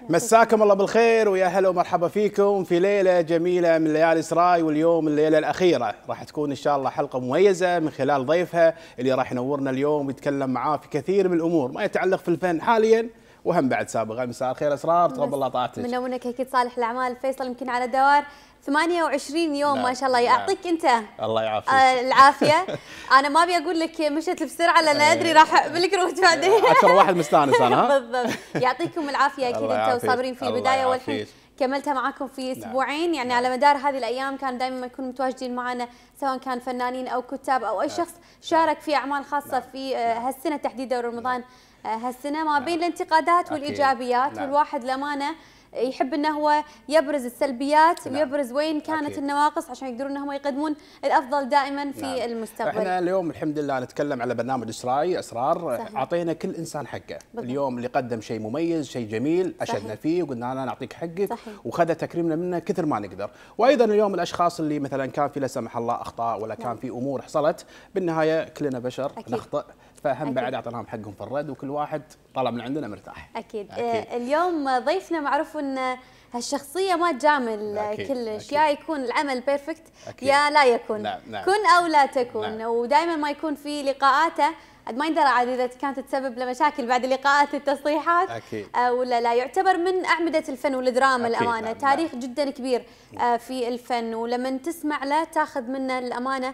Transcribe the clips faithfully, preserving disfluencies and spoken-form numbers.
مساكم الله بالخير ويا هلا ومرحبا فيكم في ليلة جميلة من ليالي سراي، واليوم الليلة الأخيرة راح تكون إن شاء الله حلقة مميزة من خلال ضيفها اللي راح ينورنا اليوم ويتكلم معاه في كثير من الأمور ما يتعلق في الفن حاليا وهم بعد سابقا. مساء الخير أسرار، تفضل الله طاعتك. منونك أكيد صالح الأعمال فيصل، يمكن على دوار ثمانية وعشرين يوم. نعم. ما شاء الله يعطيك أنت الله يعافيك. آه العافية. أنا ما أبي أقول لك مشت بسرعة لأن أدري راح بالكروت بعدين. أكثر واحد مستانس أنا. ها بالضبط. يعطيكم العافية أكيد أنت وصابرين في البداية والحين كملتها معاكم في اسبوعين. يعني على مدار هذه الايام كان دائما يكونوا متواجدين معنا، سواء كان فنانين او كتاب او اي شخص شارك في اعمال خاصه في هالسنه تحديدا رمضان هالسنه، ما بين الانتقادات والايجابيات. والواحد للامانه يحب انه هو يبرز السلبيات ويبرز وين كانت أكيد. النواقص عشان يقدرون انهم يقدمون الافضل دائما في نعم. المستقبل. احنا اليوم الحمد لله نتكلم على برنامج سراي اسرار، اعطينا كل انسان حقه. بالضبط. اليوم اللي قدم شيء مميز شيء جميل اشدنا فيه وقلنا له نعطيك حقك، وخذ تكريمنا منه كثر ما نقدر. وايضا اليوم الاشخاص اللي مثلا كان في لا سمح الله اخطاء ولا كان نعم. في امور حصلت، بالنهايه كلنا بشر أكيد. نخطئ، فهم بعد اعطيناهم حقهم في الرد وكل واحد طلع من عندنا مرتاح. اكيد, أكيد. آه اليوم ضيفنا معروف ان هالشخصيه ما تجامل أكيد. كلش، يا يكون العمل بيرفكت يا لا يكون. نعم. نعم. كن او لا تكون. نعم. ودائما ما يكون في لقاءاته ما يندرى عاد اذا كانت تسبب له مشاكل بعد لقاءات التصريحات أكيد. آه ولا لا. يعتبر من اعمده الفن والدراما الامانه. نعم. تاريخ نعم. جدا كبير آه في الفن، ولما تسمع له تاخذ منه الامانه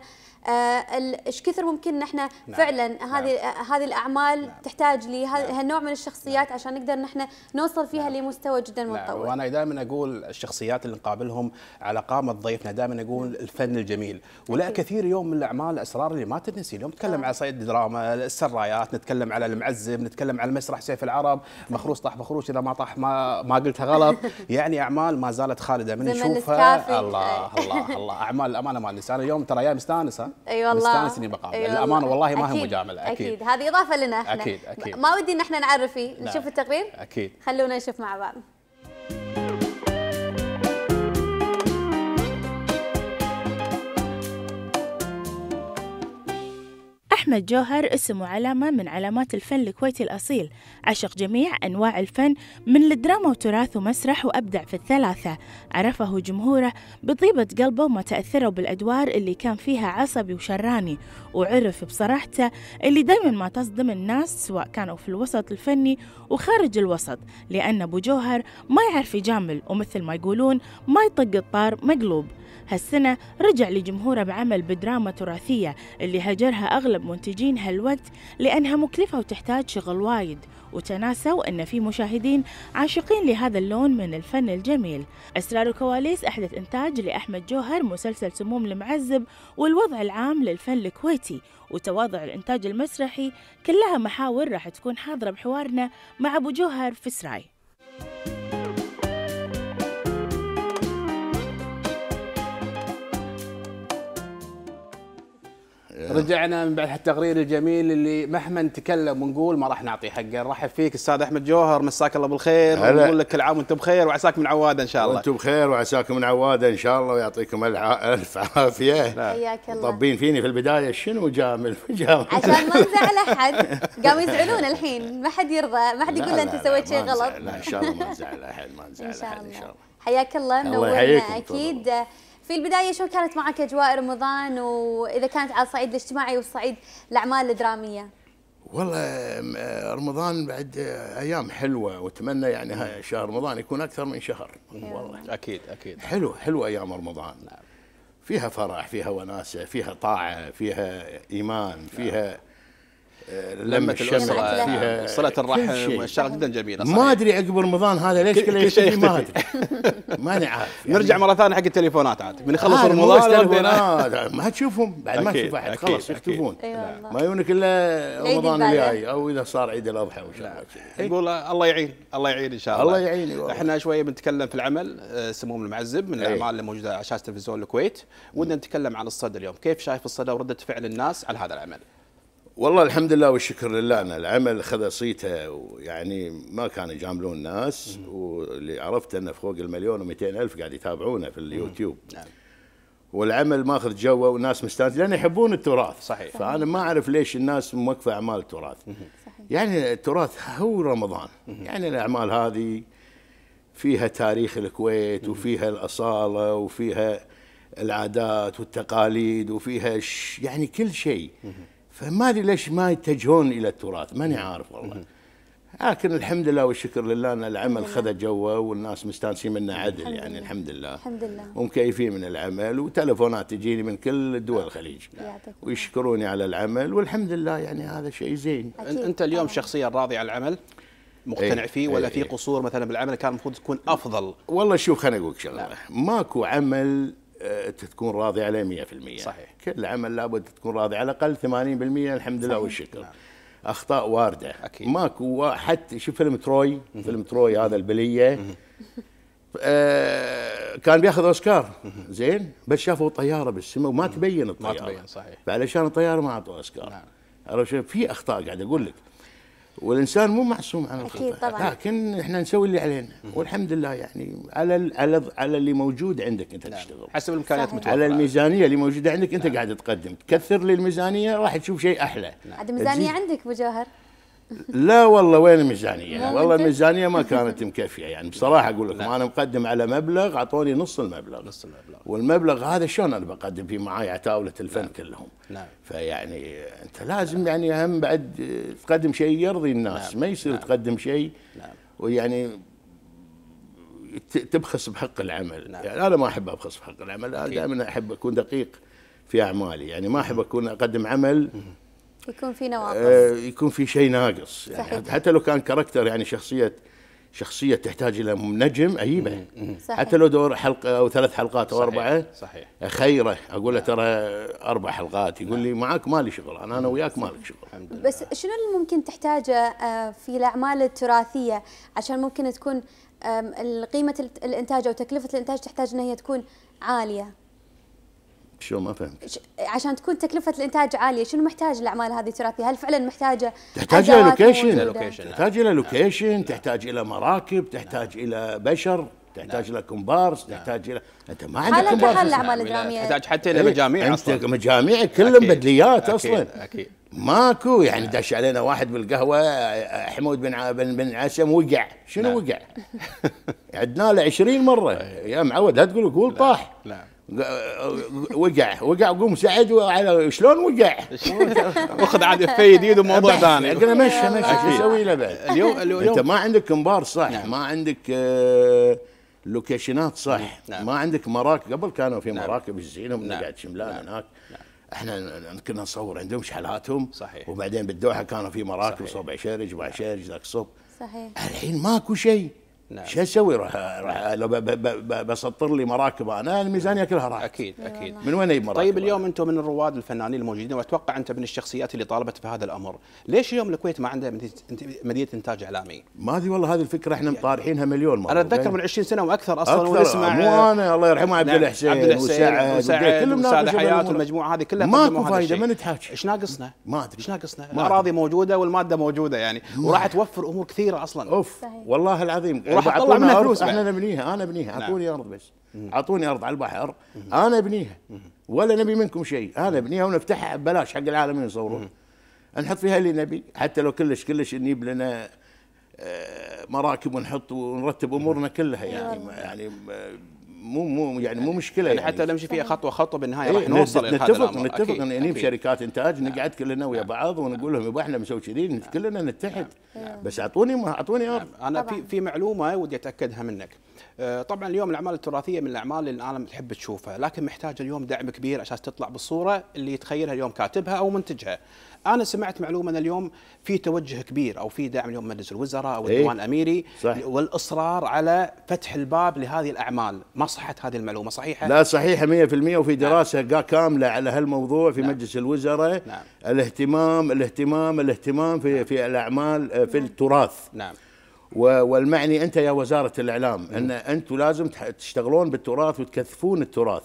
ايش كثر ممكن نحن نعم. فعلا هذه نعم. هذه الاعمال نعم. تحتاج لهالنوع من الشخصيات نعم. عشان نقدر نحن نوصل فيها نعم. لمستوى جدا متطور. نعم. وانا دائما اقول الشخصيات اللي نقابلهم على قامه ضيفنا دائما اقول نعم. الفن الجميل، ولا أكيد. كثير يوم من الاعمال الاسرار اللي ما تنسي. اليوم نتكلم نعم. على صيد دراما السرايات، نتكلم على المعزب، نتكلم على المسرح سيف العرب، مخروص طاح بخروش اذا ما طاح ما ما قلتها غلط. يعني اعمال ما زالت خالده من نشوفها. الله الله الله اعمال الامانه ما ننسى. انا اليوم ترى يا مستانسه. اي والله اني بقابل أيوة الامانه والله ما هي مجامله. اكيد اكيد هذه اضافه لنا احنا. اكيد اكيد ما ودي ان احنا نعرف فيه. نشوف التقرير. اكيد خلونا نشوف مع بعض. أحمد جوهر اسم وعلامة من علامات الفن الكويتي الأصيل، عشق جميع أنواع الفن من الدراما وتراث ومسرح، وأبدع في الثلاثة. عرفه جمهوره بطيبة قلبه وما تأثروا بالأدوار اللي كان فيها عصبي وشراني، وعرف بصراحته اللي دايما ما تصدم الناس سواء كانوا في الوسط الفني وخارج الوسط، لأن أبو جوهر ما يعرف يجامل، ومثل ما يقولون ما يطق الطار مقلوب. هالسنة رجع لجمهوره بعمل بدراما تراثية اللي هجرها أغلب منتجين هالوقت لأنها مكلفة وتحتاج شغل وايد، وتناسوا أن في مشاهدين عاشقين لهذا اللون من الفن الجميل. أسرار وكواليس أحدث إنتاج لأحمد جوهر مسلسل سموم المعزب، والوضع العام للفن الكويتي، وتواضع الإنتاج المسرحي، كلها محاور راح تكون حاضرة بحوارنا مع أبو جوهر في سراي. رجعنا من بعد هالتقرير الجميل اللي مهما نتكلم ونقول ما راح نعطي حقه. نرحب فيك استاذ احمد جوهر، مساك الله بالخير، ونقول لك كل عام وانتم بخير وعساك من عواده ان شاء الله. وانتم بخير وعساكم من عواده ان شاء الله، ويعطيكم الف عافيه. حياك الله. طبين فيني في البدايه شنو جامل جامل عشان ما نزعل احد. قاموا يزعلون الحين، ما حد يرضى، ما حد يقول له انت سويت شيء غلط. لا ان شاء الله ما نزعل احد، ما نزعل احد ان شاء الله. حياك الله، منورنا اكيد. في البداية شو كانت معك أجواء رمضان، وإذا كانت على الصعيد الاجتماعي والصعيد الأعمال الدرامية؟ والله رمضان بعد أيام حلوة، وأتمنى يعني شهر رمضان يكون أكثر من شهر. والله أكيد أكيد حلو حلو أيام رمضان. فيها فرح، فيها وناسة، فيها طاعة، فيها إيمان، فيها لمة الأسرة، فيها صلة الرحم، شغلة جدا جميلة. ما أدري عقب رمضان هذا ليش كله يختفي، ما أدري ماني عارف. يعني نرجع مرة ثانية حق التليفونات عاد من يخلص رمضان التليفونات ما تشوفهم بعد، ما تشوف أحد خلاص يختفون، ما يونك إلا رمضان الجاي أو إذا صار عيد الأضحى وإن شاء الله. نقول الله يعين الله يعين إن شاء الله. الله يعين. احنا شوية بنتكلم في العمل سموم المعزب من الأعمال اللي موجودة على شاشة تلفزيون الكويت، ودنا نتكلم عن الصدى اليوم. كيف شايف الصدى وردة فعل الناس على هذا العمل؟ والله الحمد لله والشكر لله أن العمل خذ صيته، ويعني ما كانوا يجاملون الناس، واللي عرفت أنه فوق المليون ومئتين ألف قاعد يتابعونه في اليوتيوب. نعم. والعمل ماخذ جوه والناس مستانسين لأن يحبون التراث. صحيح. فأنا ما أعرف ليش الناس موقفة أعمال التراث. صحيح. يعني التراث هو رمضان. يعني الأعمال هذه فيها تاريخ الكويت وفيها الأصالة وفيها العادات والتقاليد وفيها يعني كل شيء. فما ادري ليش ما يتجهون الى التراث، ماني عارف والله. لكن الحمد لله والشكر لله ان العمل خذ جوه والناس مستانسين منه عدل، يعني الحمد لله الحمد لله ومكيفين من العمل، وتلفونات تجيني من كل دول الخليج ويشكروني على العمل، والحمد لله يعني هذا شيء زين. انت اليوم شخصيا راضي عن العمل؟ مقتنع فيه ولا في قصور مثلا بالعمل كان المفروض تكون افضل؟ والله شوف خليني اقول لك شغله، ماكو عمل تكون راضي عليه مئة بالمئة. صحيح. كل عمل لابد تكون راضي على الاقل ثمانين بالمئة الحمد لله والشكر. نعم. اخطاء وارده أكيد. ماكو حتى شوف فيلم تروي، فيلم تروي هذا البليه آه كان بياخذ اوسكار زين، بس شافوا طياره بالسماء وما تبين الطياره. ما تبين صحيح. فعلشان الطياره ما اعطوا اوسكار. نعم. عرفت في اخطاء قاعد اقول لك، والانسان مو معصوم عن الخطا، لكن احنا نسوي اللي علينا والحمد لله، يعني على على على اللي موجود عندك انت تشتغل حسب الامكانيات متوفره، على الميزانيه اللي موجوده عندك انت قاعد تقدم، تكثر لي الميزانيه راح تشوف شيء احلى. عاد الميزانيه عندك ابو جوهر؟ لا والله وين الميزانيه؟ والله الميزانيه ما كانت مكفيه، يعني بصراحه اقول لكم انا مقدم على مبلغ اعطوني نص المبلغ نص المبلغ والمبلغ هذا شلون انا بقدم فيه معاي عتاوله الفن؟ نعم. كلهم. نعم. فيعني انت لازم يعني هم بعد تقدم شيء يرضي الناس. نعم. ما يصير. نعم. تقدم شيء. نعم. ويعني تبخس بحق العمل. نعم. يعني انا ما احب ابخس بحق العمل، دائما احب اكون دقيق في اعمالي، يعني ما احب اكون اقدم عمل يكون في نواقص، آه يكون في شيء ناقص، يعني حتى لو كان كاركتر، يعني شخصيه شخصيه تحتاج الى نجم اجيبه، حتى لو دور حلقه او ثلاث حلقات او اربعه. صحيح. خيره اقول له ترى اربع حلقات، يقول لي معك مالي شغل، انا انا وياك مالك شغل. بس شنو اللي ممكن تحتاجه في الاعمال التراثيه عشان ممكن تكون قيمه الانتاج او تكلفه الانتاج تحتاج ان هي تكون عاليه؟ شو ما فهمت؟ عشان تكون تكلفة الإنتاج عالية، شنو محتاج الأعمال هذه التراثية؟ هل فعلا محتاجة؟ تحتاج إلى لوكيشن، تحتاج إلى لوكيشن، تحتاج إلى مراكب، تحتاج إلى بشر، تحتاج إلى كومبارس، تحتاج إلى انت ما عندك كومبارس. حال الأعمال الدرامية تحتاج حتى إلى مجاميع أصلا. انت مجاميع كلهم بدليات أصلا. أكيد. ماكو يعني دش علينا واحد بالقهوة حمود بن بن عسم وقع، شنو وقع؟ عدنا له عشرين مرة يا معود، لا تقول قول طاح. لا. وقع وقع قوم سعد على شلون وقع؟ واخذ عاد في جديد وموضوع ثاني. قلنا مشى مشى شو اسوي له بعد؟ اليوم اليوم انت ما عندك كمبار صح، نعم. ما عندك آه لوكيشنات صح، نعم. ما عندك مراكب. قبل كانوا في مراكب الزينهم نعم. قاعد شملان نعم. هناك نعم. احنا كنا نصور عندهم شحلاتهم صحيح. وبعدين بالدوحه كانوا في مراكب صوب عشيرج وعشيرج ذاك صوب. صحيح. الحين ماكو شيء. نعم. شو اسوي؟ راح راح لو بسطر لي مراكب انا الميزانيه كلها راح. اكيد اكيد. من وين اجيب مراكب؟ طيب اليوم انتم من الرواد الفنانين الموجودين، واتوقع انت من الشخصيات اللي طالبت في هذا الامر، ليش اليوم الكويت ما عندها مدينه انتاج اعلامي؟ ما ادري والله، هذه الفكره احنا مطارحينها مليون مره. انا اتذكر من عشرين سنه واكثر اصلا، ونسمع مو انا الله يرحمه عبد الحسين عبد الحسين وسعد كلهم وسعد حياه والمجموعه هذه كلها ماكو فايده، ما نتحاكي. ايش ناقصنا؟ ما ادري ايش ناقصنا؟ الاراضي موجوده والماده موجوده يعني، وراح توفر امور كثيره اصلا. اوف والله العظيم وراح تطلع منها فلوس. احنا نبنيها، انا ابنيها، اعطوني ارض بس، اعطوني ارض على البحر انا ابنيها، ولا نبي منكم شيء، انا ابنيها ونفتحها ببلاش حق العالمين يصورون، نحط فيها اللي نبي، حتى لو كلش كلش نجيب لنا مراكب ونحط ونرتب امورنا كلها، يعني يعني مو مو يعني مو مشكله يعني, يعني حتى نمشي فيها خطوه خطوه بالنهايه راح نوصل الى هذا الامر. نتفق نتفق نجيب شركات انتاج، نقعد كلنا ويا بعض ونقول لهم يبا احنا مسوي كذي، كلنا نتحد، بس اعطوني ما اعطوني ارض. انا في في معلومه ودي اتاكدها منك. طبعا اليوم الاعمال التراثيه من الاعمال اللي العالم تحب تشوفها، لكن محتاجه اليوم دعم كبير عشان تطلع بالصوره اللي يتخيلها اليوم كاتبها او منتجها. انا سمعت معلومه ان اليوم في توجه كبير او في دعم اليوم مجلس الوزراء او الديوان الاميري والاصرار على فتح الباب لهذه الاعمال، ما صحت هذه المعلومه صحيحه؟ لا صحيحه مئة بالمئة، وفي دراسه نعم. كامله على هالموضوع في نعم. مجلس الوزراء. نعم. الاهتمام الاهتمام الاهتمام في نعم. في الاعمال في التراث. نعم. والمعني انت يا وزاره الاعلام ان انتم لازم تشتغلون بالتراث وتكثفون التراث.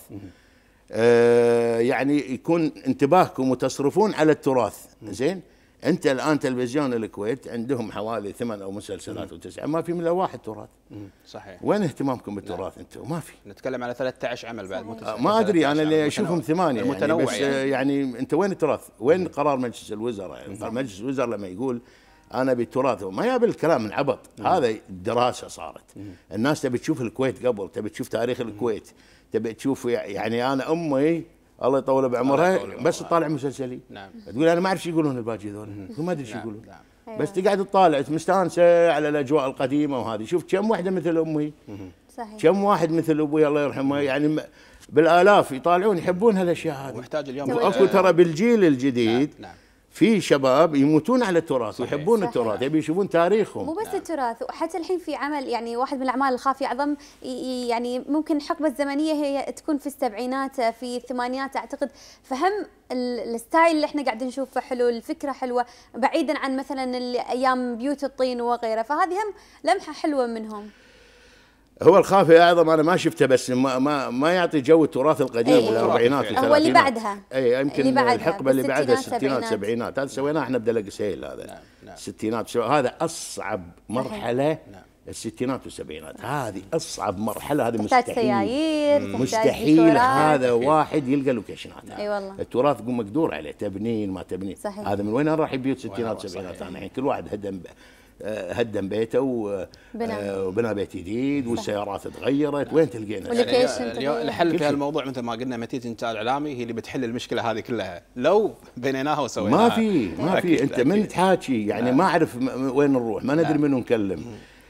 آه يعني يكون انتباهكم وتصرفون على التراث. زين، انت الان تلفزيون الكويت عندهم حوالي ثمان او مسلسلات وتسعه، ما في الا واحد تراث. صحيح. وين اهتمامكم بالتراث انتم؟ ما في. نتكلم على ثلاثة عشر عمل بعد آه ما ادري انا اللي اشوفهم ثمانيه يعني، بس يعني. يعني انت وين التراث؟ وين قرار مجلس الوزراء؟ يعني مجلس الوزراء لما يقول انا بالتراث ما يابي الكلام من عبط. هذا دراسه صارت. الناس تبي تشوف الكويت قبل، تبي تشوف تاريخ الكويت، تبي تشوف يعني انا امي الله يطول بعمرها بس تطالع مسلسلي. نعم. تقول انا ما اعرف شو يقولون الباجي ذول، ما ادري شو يقولون. نعم. بس تقعد تطالع مستانسه على الاجواء القديمه وهذه. شوف كم واحده مثل امي، صحيح. كم واحد مثل ابوي الله يرحمه، يعني بالالاف يطالعون يحبون هالاشياء هذه. محتاج اليوم واكو ترى بالجيل الجديد. نعم. نعم. في شباب يموتون على التراث ويحبون التراث، يبي يشوفون تاريخهم. مو بس نعم. التراث، وحتى الحين في عمل يعني واحد من الاعمال الخافيه اعظم، يعني ممكن الحقبه الزمنيه هي تكون في السبعينات في الثمانينات اعتقد، فهم الستايل اللي احنا قاعدين نشوفه حلو، الفكره حلوه بعيدا عن مثلا ايام بيوت الطين وغيره، فهذه هم لمحه حلوه منهم. هو الخافي اعظم انا ما شفته، بس ما ما, ما يعطي جو التراث القديم والاربعينات والثلاثينات. هو اللي بعدها اي يمكن اللي الحقبه اللي بعدها الستينات السبعينات، هذا سويناه احنا بدلق سهيل هذا. نعم. نعم. الستينات هذا اصعب مرحله. نعم. الستينات والسبعينات هذه اصعب مرحله، هذه مستحيل سيايير مستحيل هذا واحد يلقى لوكيشنات. اي والله التراث قوم مقدور عليه، تبنين ما تبنين. صحيح. هذا من وين راح بيوت الستينات والسبعينات؟ انا الحين كل واحد هدم هدم بيته وبنى بيت جديد والسيارات تغيرت. وين تلقينا؟ يعني الحل في هالموضوع مثل ما قلنا متيت الانتاج الاعلامي هي اللي بتحل المشكله هذه كلها، لو بنيناها وسويناها. ما في ما في انت من تحاكي يعني ما اعرف وين نروح، ما ندري منو نكلم،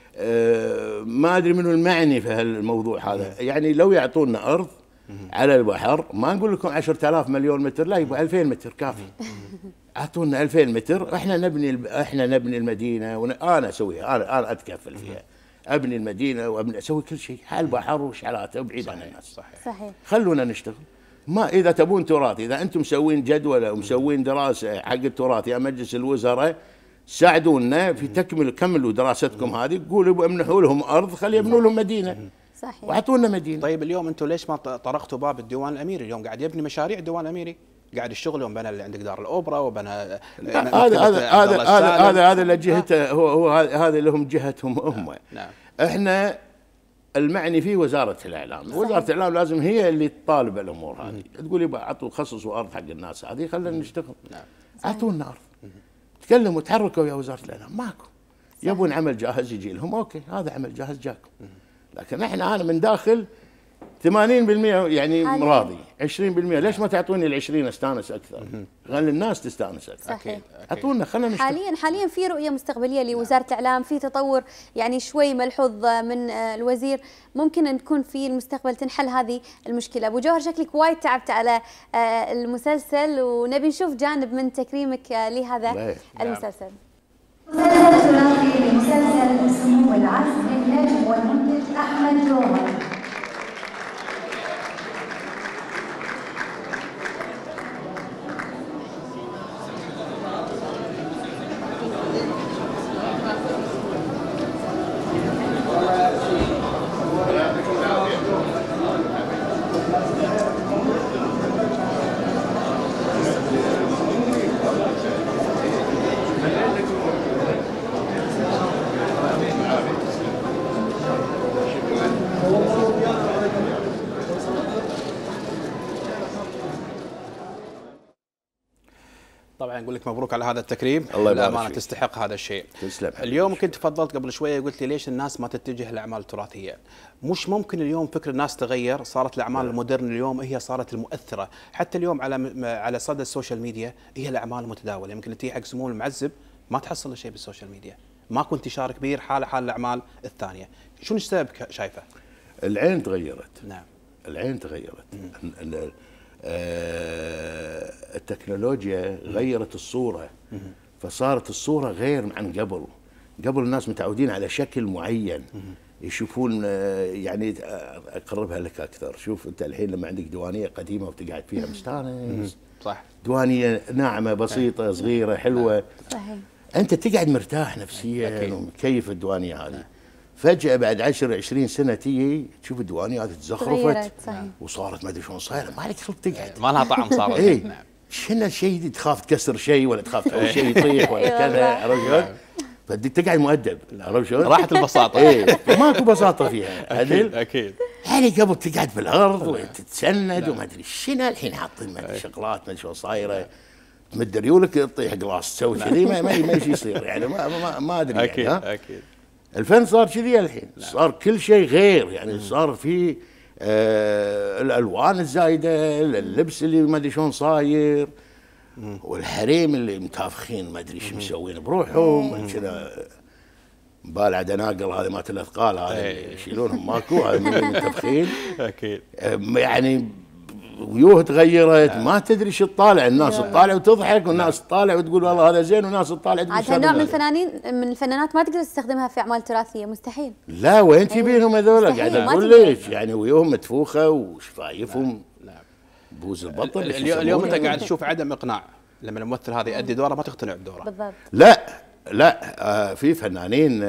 أه ما ادري منو المعني في هالموضوع هذا. يعني لو يعطونا ارض على البحر، ما نقول لكم عشرة آلاف مليون متر، لا يبغى ألفين متر كافي. اعطونا ألفين متر، احنا نبني احنا نبني المدينه، وانا اسويها، انا انا اتكفل فيها، ابني المدينه وابني اسوي كل شيء على البحر وشعلاته وبعيد عن الناس. صحيح. صحيح. خلونا نشتغل. ما اذا تبون تراث، اذا انتم مسوين جدوله ومسوين دراسه حق التراث يا مجلس الوزراء، ساعدونا في تكمل كملوا دراستكم هذه، قولوا امنحوا لهم ارض خلي يبنوا لهم مدينه. صحيح. واعطونا مدينه. طيب اليوم انتم ليش ما طرقتوا باب الديوان الاميري؟ اليوم قاعد يبني مشاريع الديوان الاميري، قاعد الشغل يوم بنى اللي عندك دار الاوبرا وبنى هذا هذا هذا هذا هذا لجهته، هو هو هذا لهم جهتهم هم. نعم. احنا المعني فيه وزاره الاعلام. صحيح. وزاره الاعلام لازم هي اللي تطالب الامور هذه، تقول يبقى اعطوا خصصوا ارض حق الناس هذه خلينا نشتغل. نعم. اعطونا ارض. تكلموا تحركوا يا وزاره الاعلام، ماكو. يبون عمل جاهز يجي لهم، اوكي هذا عمل جاهز جاكم. لكن احنا انا من داخل ثمانين بالمئة يعني راضي، عشرين بالمئة ليش ما تعطوني العشرين استانس اكثر؟ خلي الناس تستانس اكثر. صحيح. اعطونا خلينا نشتغل. حاليا حاليا في رؤيه مستقبليه لوزاره الاعلام، في تطور يعني شوي ملحوظ من الوزير، ممكن ان تكون في المستقبل تنحل هذه المشكله. ابو جوهر شكلك وايد تعبت على المسلسل، ونبي نشوف جانب من تكريمك لهذا المسلسل. مسلسل ثلاثي لمسلسل سمو العزف للنجم والمنتج احمد جوهر. طبعا نقول لك مبروك على هذا التكريم، الله يبارك الامانه تستحق هذا الشيء. تسلم. اليوم كنت تفضلت قبل شويه قلت لي ليش الناس ما تتجه للاعمال التراثيه؟ مش ممكن اليوم فكر الناس تغير، صارت الاعمال المودرن اليوم هي صارت المؤثره، حتى اليوم على على صدى السوشيال ميديا هي الاعمال المتداوله، يمكن تجي حق سمو المعزب ما تحصل شيء بالسوشيال ميديا، ماكو انتشار كبير حال حال الاعمال الثانيه، شنو السبب شايفه؟ العين تغيرت. نعم. العين تغيرت. التكنولوجيا غيرت الصورة، فصارت الصورة غير عن قبل. قبل الناس متعودين على شكل معين، يشوفون يعني أقربها لك أكثر. شوف أنت الحين لما عندك ديوانية قديمة وتقعد فيها مستانس، صح، ديوانية ناعمة بسيطة صغيرة حلوة، صحيح، أنت تقعد مرتاح نفسيا ومكيف الديوانية هذه. فجأة بعد عشر عشرين سنة تيجي تشوف الديوانية هذه تزخرفت وصارت ما ادري شلون صايرة، ما عليك خلق تقعد، ما لها طعم صارت. اي شنو الشيء، تخاف تكسر شيء ولا تخاف تسوي شيء يطيح ولا كذا، عرفت شلون؟ فبدك تقعد مؤدب، عرفت شلون؟ راحت البساطة. اي ماكو بساطة فيها. اكيد اكيد. يعني قبل تقعد بالارض وتتسند وما ادري شنو، الحين حاطين ما ادري شغلات ما ادري شلون صايرة. تمد ريولك تطيح قلاص تسوي كذي ما ما ما يصير يعني ما ما, ما ادري اكيد يعني ها؟ اكيد. الفن صار كذي الحين، صار كل شيء غير يعني، صار في آه الالوان الزايده، اللبس اللي ما ادري شلون صاير، والحريم اللي متافخين ما ادري ايش مسوين بروحهم كذا، بالع دناقل هذه مالت الاثقال هذه اللي يشيلونهم ماكو، هذا من المنتفخين اكيد يعني. ويوه تغيرت ما تدري شو تطالع، الناس تطالع وتضحك والناس تطالع وتقول والله هذا زين، والناس تطالع تقول عاد هالنوع من الفنانين من الفنانات ما تقدر تستخدمها في اعمال تراثيه، مستحيل. لا وين تبينهم هذول؟ قاعد اقول لك يعني ويوهم متفوخه وشفايفهم بوز البطل. اليوم انت قاعد تشوف عدم اقناع لما الممثل هذا يؤدي دوره، ما تقتنع بدوره. بالضبط. لا لا آه في فنانين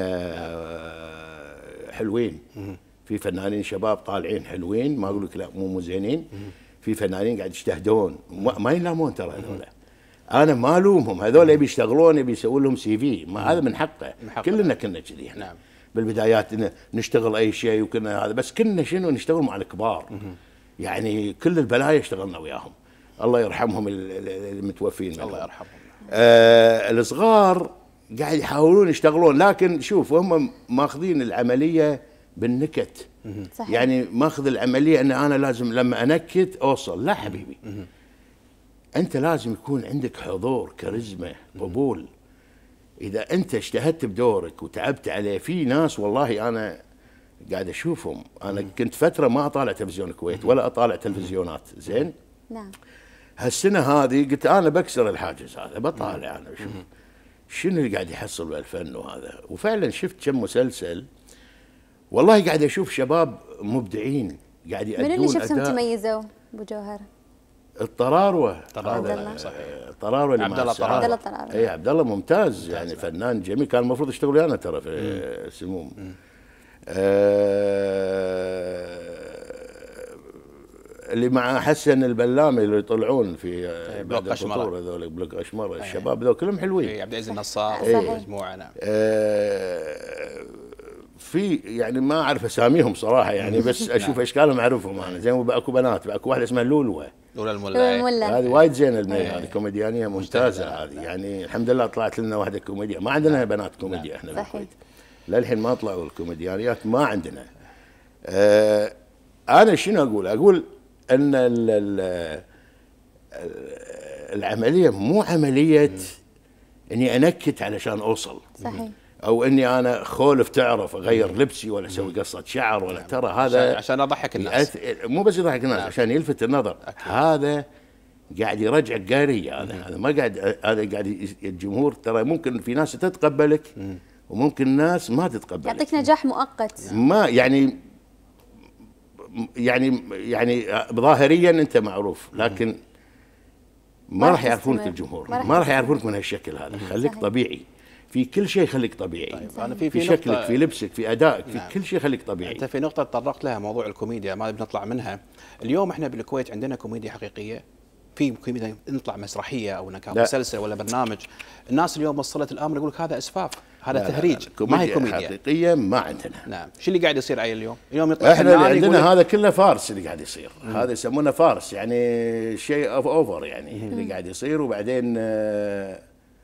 آه حلوين، في فنانين شباب طالعين حلوين، ما اقول لك لا مو مو زينين، في فنانين قاعد يجتهدون ما يلامون ترى هذول، انا ما الومهم، هذول يبي يشتغلون يبي يسوون لهم سي في، ما هذا من حقه، كلنا كنا كذي احنا. نعم. بالبدايات نشتغل اي شيء وكنا هذا، بس كنا شنو نشتغل مع الكبار. يعني كل البلايا اشتغلنا وياهم، الله يرحمهم المتوفين. الله يرحمهم. آه الصغار قاعد يحاولون يشتغلون، لكن شوف هم ماخذين العمليه بالنكت. صحيح. يعني ماخذ العمليه ان انا لازم لما انكت اوصل، لا حبيبي. انت لازم يكون عندك حضور، كاريزما، قبول. اذا انت اجتهدت بدورك وتعبت عليه، في ناس والله انا قاعد اشوفهم، انا كنت فتره ما اطالع تلفزيون الكويت ولا اطالع تلفزيونات، زين؟ نعم. هالسنه هذه قلت انا بكسر الحاجز هذا، بطالع انا اشوف شنو اللي قاعد يحصل بالفن وهذا، وفعلا شفت كم مسلسل والله قاعد اشوف شباب مبدعين قاعد يأدون. من اللي شفتهم تميزوا ابو جوهر؟ الطراروه. طراروه صحيح. الطراروه اللي عبد الله طراروه. اي عبد الله ممتاز يعني، فنان جميل، كان المفروض اشتغل ويانا ترى في السموم. آه اللي مع حسن البلامي اللي يطلعون في بلوك اشمر، هذول بلوك اشمر، الشباب ذول كلهم حلوين. عبد العزيز النصار مجموعه. نعم. آه في يعني ما اعرف اساميهم صراحه يعني، بس اشوف اشكالهم اعرفهم انا، زين. اكو بنات، اكو واحده اسمها لولوه، لولا الملا، هذه وايد زينه البنيه، هذه كوميديانيه ممتازه هذه يعني، الحمد لله طلعت لنا واحده كوميديا، ما عندنا بنات كوميديا احنا بالكويت للحين، ما طلعوا الكوميديانيات ما عندنا. آه انا شنو اقول؟ اقول ان ال ال العمليه مو عمليه اني انكت علشان اوصل. صحيح. او اني انا خولف تعرف اغير لبسي ولا اسوي قصه شعر ولا، ترى هذا عشان اضحك الناس، مو بس يضحك الناس، عشان يلفت النظر. أكيد. هذا قاعد يرجعك قاري، هذا هذا ما قاعد، هذا قاعد الجمهور ترى ممكن في ناس تتقبلك وممكن ناس ما تتقبلك، يعطيك نجاح مؤقت. ما يعني يعني يعني ظاهريا انت معروف، لكن ما راح يعرفونك الجمهور، ما راح يعرفونك من هالشكل هذا. خليك طبيعي في كل شيء، خليك طبيعي. طيب أنا في, في, في شكلك، في لبسك، في ادائك، في نعم. كل شيء خليك طبيعي. انت في نقطه تطرقت لها، موضوع الكوميديا ما بنطلع منها. اليوم احنا بالكويت عندنا كوميديا حقيقيه، في كوميديا نطلع مسرحيه او مسلسل ولا برنامج، الناس اليوم وصلت الامر يقول لك هذا اسفاف، هذا لا تهريج، لا لا. ما هي كوميديا حقيقيه ما عندنا. نعم. شو اللي قاعد يصير عيل اليوم؟ اليوم يطلع احنا اللي عندنا هذا كله فارس اللي قاعد يصير. مم. هذا يسمونه فارس يعني، شيء اوف اوفر يعني. مم. اللي قاعد يصير، وبعدين آه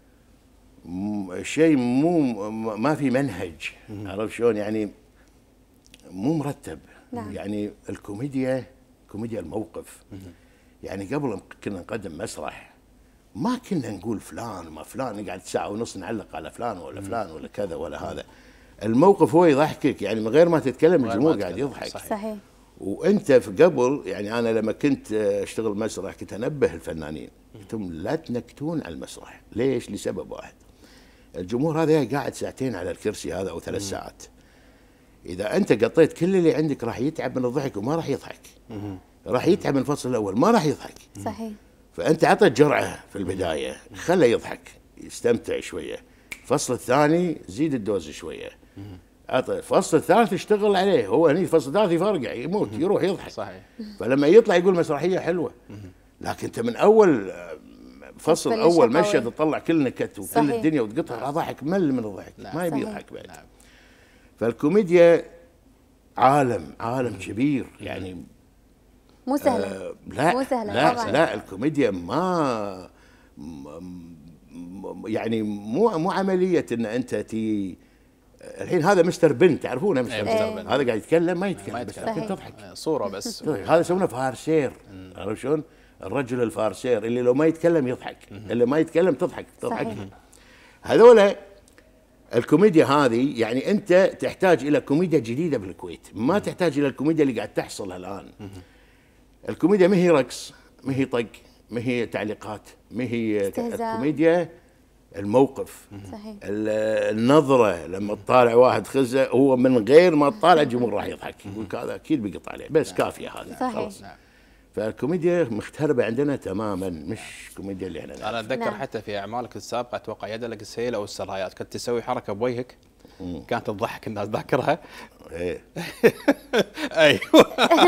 شيء مو ما في منهج، عرفت شلون يعني، مو مرتب. نعم. يعني الكوميديا كوميديا الموقف. مم. يعني قبل كنا نقدم مسرح ما كنا نقول فلان ما فلان، نقعد ساعه ونص نعلق على فلان ولا فلان ولا كذا ولا هذا. الموقف هو يضحكك يعني، من غير ما تتكلم الجمهور قاعد يضحك. صحيح. صحيح. وانت في قبل يعني، انا لما كنت اشتغل مسرح كنت انبه الفنانين، قلت لهم لا تنكتون على المسرح. ليش؟ لسبب واحد، الجمهور هذا قاعد ساعتين على الكرسي هذا او ثلاث ساعات، اذا انت قطيت كل اللي عندك راح يتعب من الضحك وما راح يضحك، راح يتعب من الفصل الاول ما راح يضحك. صحيح. فانت عطت جرعه في البدايه، خله يضحك يستمتع شويه، الفصل الثاني زيد الدوز شويه، عطى الفصل الثالث اشتغل عليه، هو هني الفصل الثالث يفرقع يموت يروح يضحك. صحيح. فلما يطلع يقول مسرحيه حلوه، لكن انت من اول فصل اول مشهد تطلع كل نكت وكل صحيح. الدنيا وتقطع على ضحك، مل من الضحك. نعم. ما يبي يضحك بعد. نعم. فالكوميديا عالم عالم كبير يعني، مو سهله. آه لا مو سهله لا طبعا. لا الكوميديا ما يعني مو مو عمليه ان انت تي الحين هذا مستر بن تعرفونه مستر بن هذا قاعد يتكلم ما يتكلم بس لكن تضحك صوره بس هذا يسمونه فارسير عرفت شلون؟ الرجل الفارسير اللي لو ما يتكلم يضحك اللي ما يتكلم تضحك تضحك هذولا الكوميديا هذه يعني انت تحتاج الى كوميديا جديده بالكويت ما تحتاج الى الكوميديا اللي قاعد تحصل الان الكوميديا ما هي رقص ما هي طق ما هي تعليقات ما هي الكوميديا الموقف صحيح. النظره لما تطالع واحد خزه هو من غير ما تطالع الجمهور راح يضحك يقول هذا اكيد بيقط عليه بس كافيه هذا خلاص فالكوميديا مختربه عندنا تماما مش كوميديا اللي احنا انا اتذكر حتى في اعمالك السابقه اتوقع يدلك السيل او السرايات كنت تسوي حركه بوجهك كانت تضحك الناس ذاكرها ايه ايوه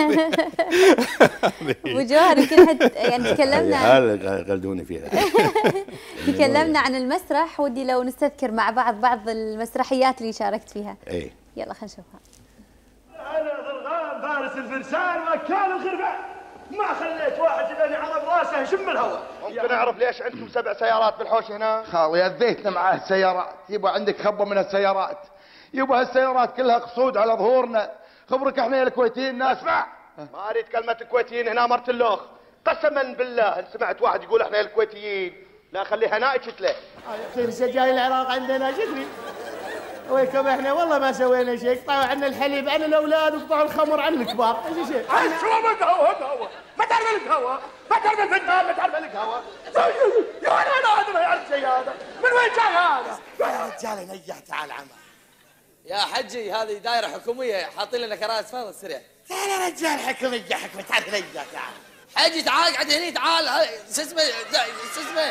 ابو جوهر يمكن حد يعني تكلمنا هذا قلدوني فيها تكلمنا عن المسرح ودي لو نستذكر مع بعض بعض المسرحيات اللي شاركت فيها ايه يلا خلينا نشوفها انا ضرغام فارس الفرسان واكال الخرفان ما خليت واحد الا اني عرف راسه يشم الهواء ممكن اعرف ليش عندكم سبع سيارات بالحوش هنا؟ خالي اذيتنا معاه السيارات يبغى عندك خبه من السيارات يبغى هالسيارات كلها قصود على ظهورنا خبرك احنا يا الكويتيين ناس اسمع ما اريد كلمه الكويتيين هنا مرت اللوخ قسما بالله ان سمعت واحد يقول احنا الكويتيين لا خليها نايشت له يصير سجاي العراق عندنا شكلي ويكم احنا والله ما سوينا شيء قطعوا عنا الحليب عن الاولاد وقطعوا الخمر عن الكبار ايش شيء شو القهوه القهوه ما تعرف القهوه ما تعرف الفنان ما تعرف القهوه يا ولد انا ادري عن الشيء هذا من وين جاي هذا يا رجال نيح تعال عمى يا حجي هذه دائره حكوميه حاطين لنا كراسي فاضي سريع تعال يا رجال حكوميه حكوميه تعال نيح تعال حجي تعال قعد هني تعال شو اسمه شو اسمه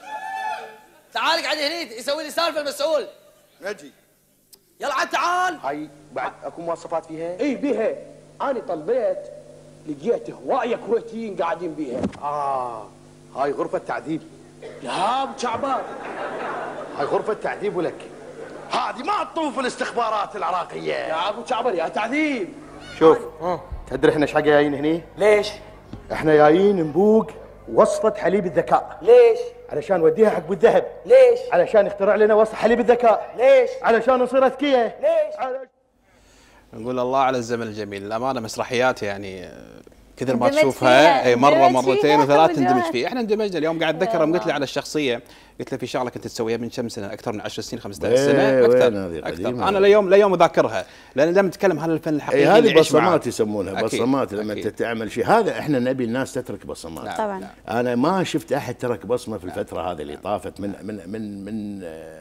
تعال قعد هني يسوي لي سالفه المسؤول نجي يلا عاد تعال هاي بعد اكو مواصفات فيها؟ اي بيها انا طلبت لقيت هوايه كويتيين قاعدين بيها اه هاي غرفه تعذيب لا ابو شعبان هاي غرفه تعذيب ولك هذه ما تطوف الاستخبارات العراقيه يا ابو شعبان يا تعذيب شوف تدري احنا ايش حق جايين هني؟ ليش؟ احنا جايين نبوق وصفه حليب الذكاء ليش؟ علشان نوديها حق بالذهب ليش؟ علشان يخترع لنا وصفه حليب الذكاء ليش؟ علشان نصير اذكياء ليش؟ علش... نقول الله على الزمن الجميل الامانه مسرحيات يعني كثر ما تشوفها اي مره مرتين وثلاث تندمج فيه احنا اندمجنا اليوم قاعد اتذكر يوم قلت لي على الشخصيه قلت له في شغله كنت تسويها من كم سنه اكثر من عشر سنين خمسة عشر سنه اكثر اكثر انا ليوم ليوم اذاكرها لان لما نتكلم عن الفن الحقيقي هذه بصمات يسمونها بصمات لما انت تعمل شيء هذا احنا نبي الناس تترك بصمات طبعا انا ما شفت احد ترك بصمه في الفتره هذه اللي طافت من من من من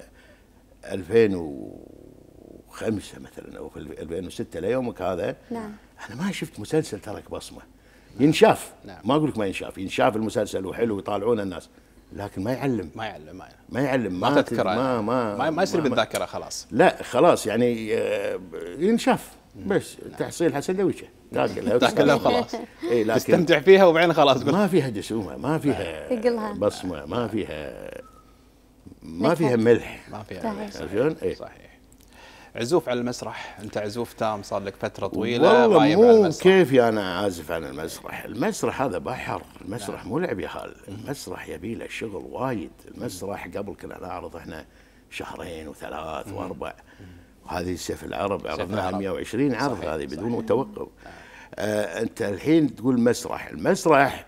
ألفين وخمسة مثلا او في ألفين وستة ليومك هذا نعم انا ما شفت مسلسل ترك بصمه ينشاف نعم. ما اقول لك ما ينشاف ينشاف المسلسل وحلو ويطالعون الناس لكن ما يعلم ما يعلم ما يعلم ما يعلم ما, ما تذكره ما ما ما, ما يصير بالذاكره خلاص لا خلاص يعني ينشاف بس تحصيلها سندويشه تاكلها تاكلها وخلاص اي لكن تستمتع فيها وبعدين خلاص ما فيها دسومه ما فيها بصمه ما فيها ما فيها ملح ما فيها شلون؟ اي صحيح عزوف على المسرح انت عزوف تام صار لك فتره طويله والله مو كيفي انا عازف عن المسرح المسرح هذا بحر المسرح مو لعب يا خال المسرح يبي له شغل وايد المسرح قبل كنا نعرض احنا شهرين وثلاث واربع وهذه سيف العرب عرضناها مئة وعشرين عرض هذه بدون توقف آه انت الحين تقول مسرح المسرح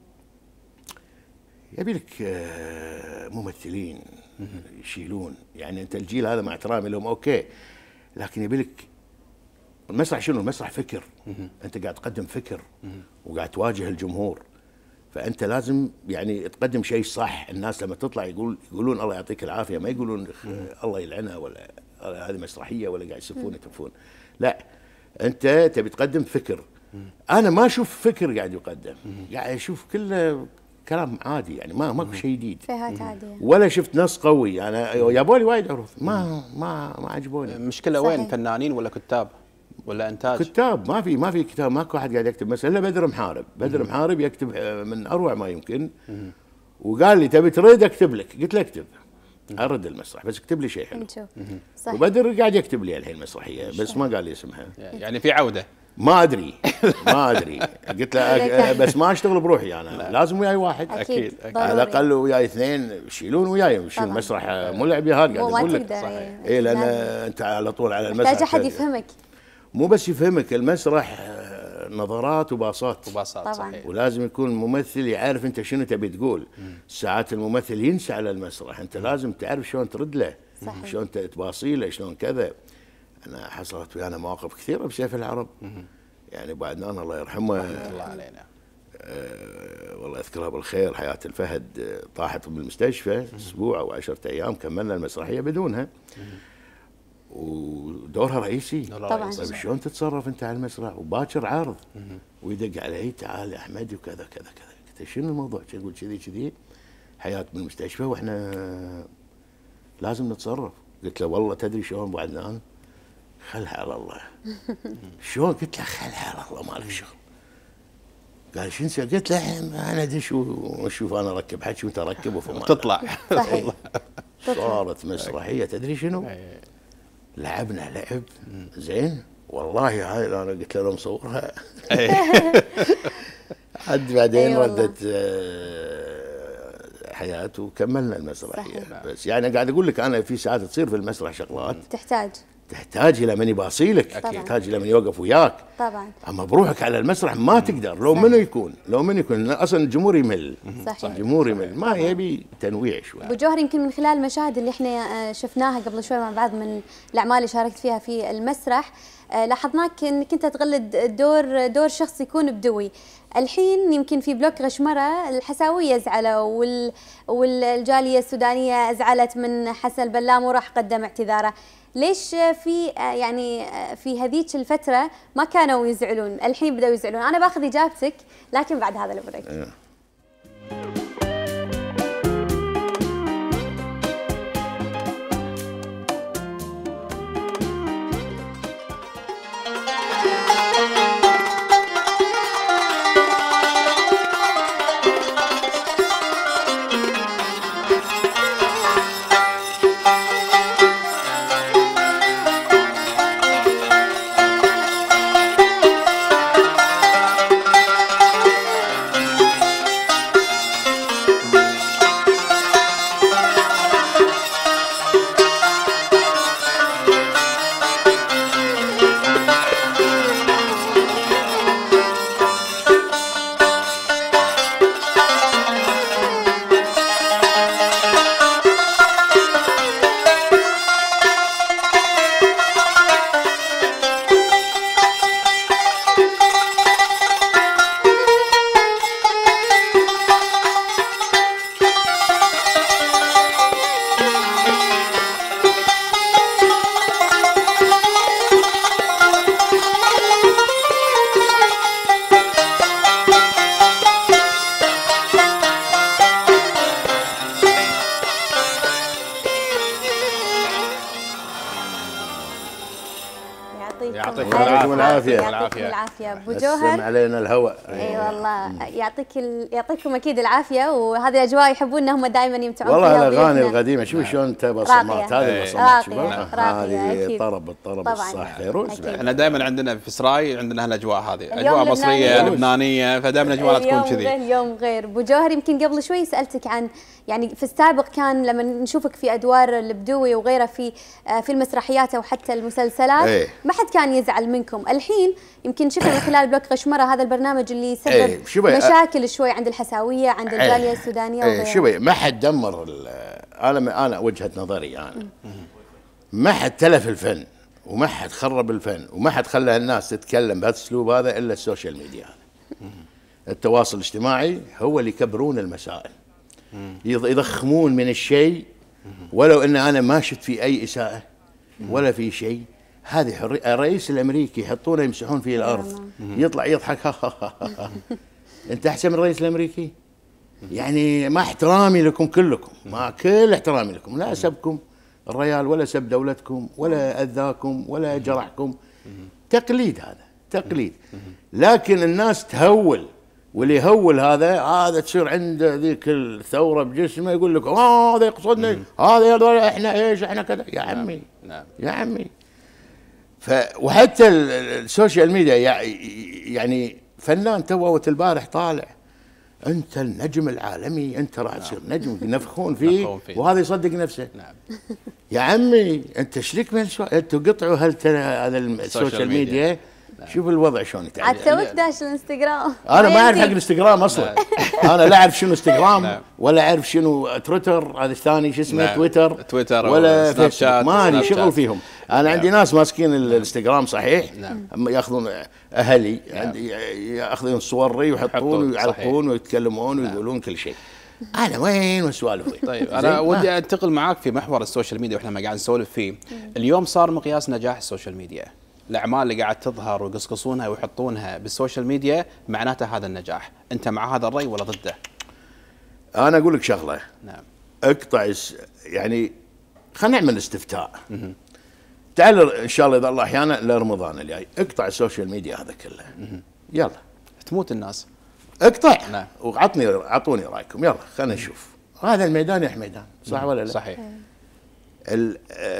يبي لك آه ممثلين يشيلون يعني انت الجيل هذا مع احترامي لهم اوكي لكن يبي لك المسرح شنو المسرح فكر انت قاعد تقدم فكر وقاعد تواجه الجمهور فانت لازم يعني تقدم شيء صح الناس لما تطلع يقول يقولون الله يعطيك العافيه ما يقولون الله يلعنها ولا هذه مسرحيه ولا قاعد يسفون يتفون لا انت تبي تقدم فكر انا ما اشوف فكر قاعد يقدم قاعد اشوف كله كلام عادي يعني ما ماكو شيء جديد فيهات عاديه ولا شفت نص قوي انا جابوا لي وايد عروض ما ما ما عجبوني المشكله وين فنانين ولا كتاب ولا انتاج كتاب ما في ما في كتاب ماكو واحد قاعد يكتب مثلا الا بدر محارب بدر محارب يكتب من اروع ما يمكن وقال لي تبي تريد اكتب لك قلت له اكتب ارد المسرح بس اكتب لي شيء حلو صح. وبدر قاعد يكتب لي الحين مسرحيه بس ما قال لي اسمها يعني في عوده ما ادري ما ادري قلت له بس ما اشتغل بروحي انا لا. لازم وياي واحد اكيد, أكيد. على الاقل وياي اثنين يشيلون وياي يشيل المسرح مو لعب يهال قاعد اقول لك اي لان انت على طول على المسرح تحتاج احد يفهمك مو بس يفهمك المسرح نظرات وباصات وباصات صحيح ولازم يكون الممثل يعرف انت شنو تبي تقول ساعات الممثل ينسى على المسرح انت لازم تعرف شلون ترد له صحيح. شلون تباصي له شلون كذا انا حصلت ويانا مواقف كثيره بسيف العرب يعني بعد انا الله يرحمه الله علينا أه والله اذكرها بالخير حياه الفهد طاحت بالمستشفى اسبوع او عشرة ايام كملنا المسرحيه بدونها ودورها رئيسي طبعا طيب شلون تتصرف انت على المسرح وباكر عارض ويدق علي تعال يا احمد وكذا كذا كذا قلت شنو الموضوع؟ يقول كذي كذي حياه بالمستشفى واحنا لازم نتصرف قلت له والله تدري شلون بعد الان خلها على الله شلون؟ قلت له خلها على الله ما لك شغل قال شو نسوي؟ قلت له انا ادش واشوف انا اركب حكي وانت ركب وفما تطلع صحيح صارت مسرحيه تدري شنو؟ لعبنا لعب زين والله هاي انا قلت له مصورها عاد بعدين ردت حياته وكملنا المسرحيه بس يعني قاعد اقول لك انا في ساعات تصير في المسرح شغلات تحتاج تحتاج الى من يباصيلك تحتاج الى من يوقف وياك طبعا اما بروحك على المسرح ما تقدر لو منو يكون لو منو يكون اصلا الجمهور يمل صحيح الجمهور يمل ما يبي تنويع شوي ابو جوهر يمكن من خلال المشاهد اللي احنا شفناها قبل شوي مع بعض من الاعمال اللي شاركت فيها في المسرح لاحظناك انك انت تغلد دور دور شخص يكون بدوي الحين يمكن في بلوك غشمره الحساويه زعلوا وال والجاليه السودانيه زعلت من حسن البلام وراح قدم اعتذاره ليش في يعني في هذيك الفتره ما كانوا يزعلون الحين بداوا يزعلون انا باخذ اجابتك لكن بعد هذا البريك أه. يعطيك العافيه يعطيكم العافيه ابو جوهر علينا الهواء اي والله يعطيك ال... يعطيكم اكيد العافيه وهذه الاجواء يحبون هم دائما يمتعون والله فيها الاغاني القديمه شوف شلون بصمات هذه البصمات هذه طرب الطرب الصح فيروز احنا دائما عندنا في سراي عندنا هالاجواء هذه اجواء مصريه لبنانيه فدائما اجواء تكون كذي اليوم غير ابو جوهر يمكن قبل شوي سالتك عن يعني في السابق كان لما نشوفك في ادوار البدوي وغيره في في المسرحيات او حتى المسلسلات ايه. ما حد كان يزعل منكم الحين يمكن شفنا من خلال بلوك غشمره هذا البرنامج اللي سبب ايه. مشاكل شوي عند الحساويه عند الجاليه ايه. السودانيه ايه. شوي ما حد دمر انا انا وجهه نظري انا ما حد تلف الفن وما حد خرب الفن وما حد خلى الناس تتكلم بهذا الاسلوب هذا الا السوشيال ميديا هذا التواصل الاجتماعي هو اللي يكبرون المسائل يضخمون من الشيء ولو ان انا ما شفت في اي اساءه ولا في شيء هذه حرية الرئيس الامريكي يحطونه يمسحون فيه الارض يطلع يضحك انت احسن من الرئيس الامريكي يعني مع احترامي لكم كلكم مع كل احترامي لكم لا سبكم الريال ولا سب دولتكم ولا اذاكم ولا جرحكم تقليد هذا تقليد لكن الناس تهول واللي يهول هذا هذا تصير عنده ذيك الثوره بجسمه يقول لك اه هذا يقصدنا هذا احنا ايش احنا كذا يا عمي نعم. يا عمي ف وحتى السوشيال ميديا يعني فنان توه البارح طالع انت النجم العالمي، انت راح تصير نعم. نجم، ينفخون فيه وهذا يصدق نفسه. نعم. يا عمي انت ايش لك من انتوا قطعوا هذا السوشيال ميديا. نعم. شوف الوضع شلون يتعامل. عاد توك داش الانستغرام. انا ما اعرف حق الانستغرام اصلا. انا لا اعرف شنو انستغرام. نعم. ولا اعرف شنو تويتر، هذا الثاني شو اسمه. نعم. تويتر تويتر ولا سناب شات، ما لي شغل فيهم. انا نعم. عندي ناس ماسكين الانستغرام صحيح. نعم. ياخذون اهلي. نعم. عندي ياخذون صوري ويحطون ويعلقون ويتكلمون ويقولون كل شيء. انا وين وسوالف. طيب انا ودي انتقل معاك في محور السوشيال ميديا واحنا ما قاعد نسولف فيه. اليوم صار مقياس نجاح السوشيال ميديا، الاعمال اللي قاعد تظهر ويقصقصونها ويحطونها بالسوشيال ميديا معناتها هذا النجاح، انت مع هذا الراي ولا ضده؟ انا اقول لك شغله. نعم. اقطع يعني خلينا نعمل استفتاء. مه. تعال ان شاء الله اذا الله احيانا لرمضان الجاي اقطع السوشيال ميديا هذا كله. مه. يلا تموت الناس. اقطع. نعم. وعطني اعطوني رايكم، يلا خلينا نشوف. هذا الميدان يا حميدان، صح ولا لا؟ صحيح. ال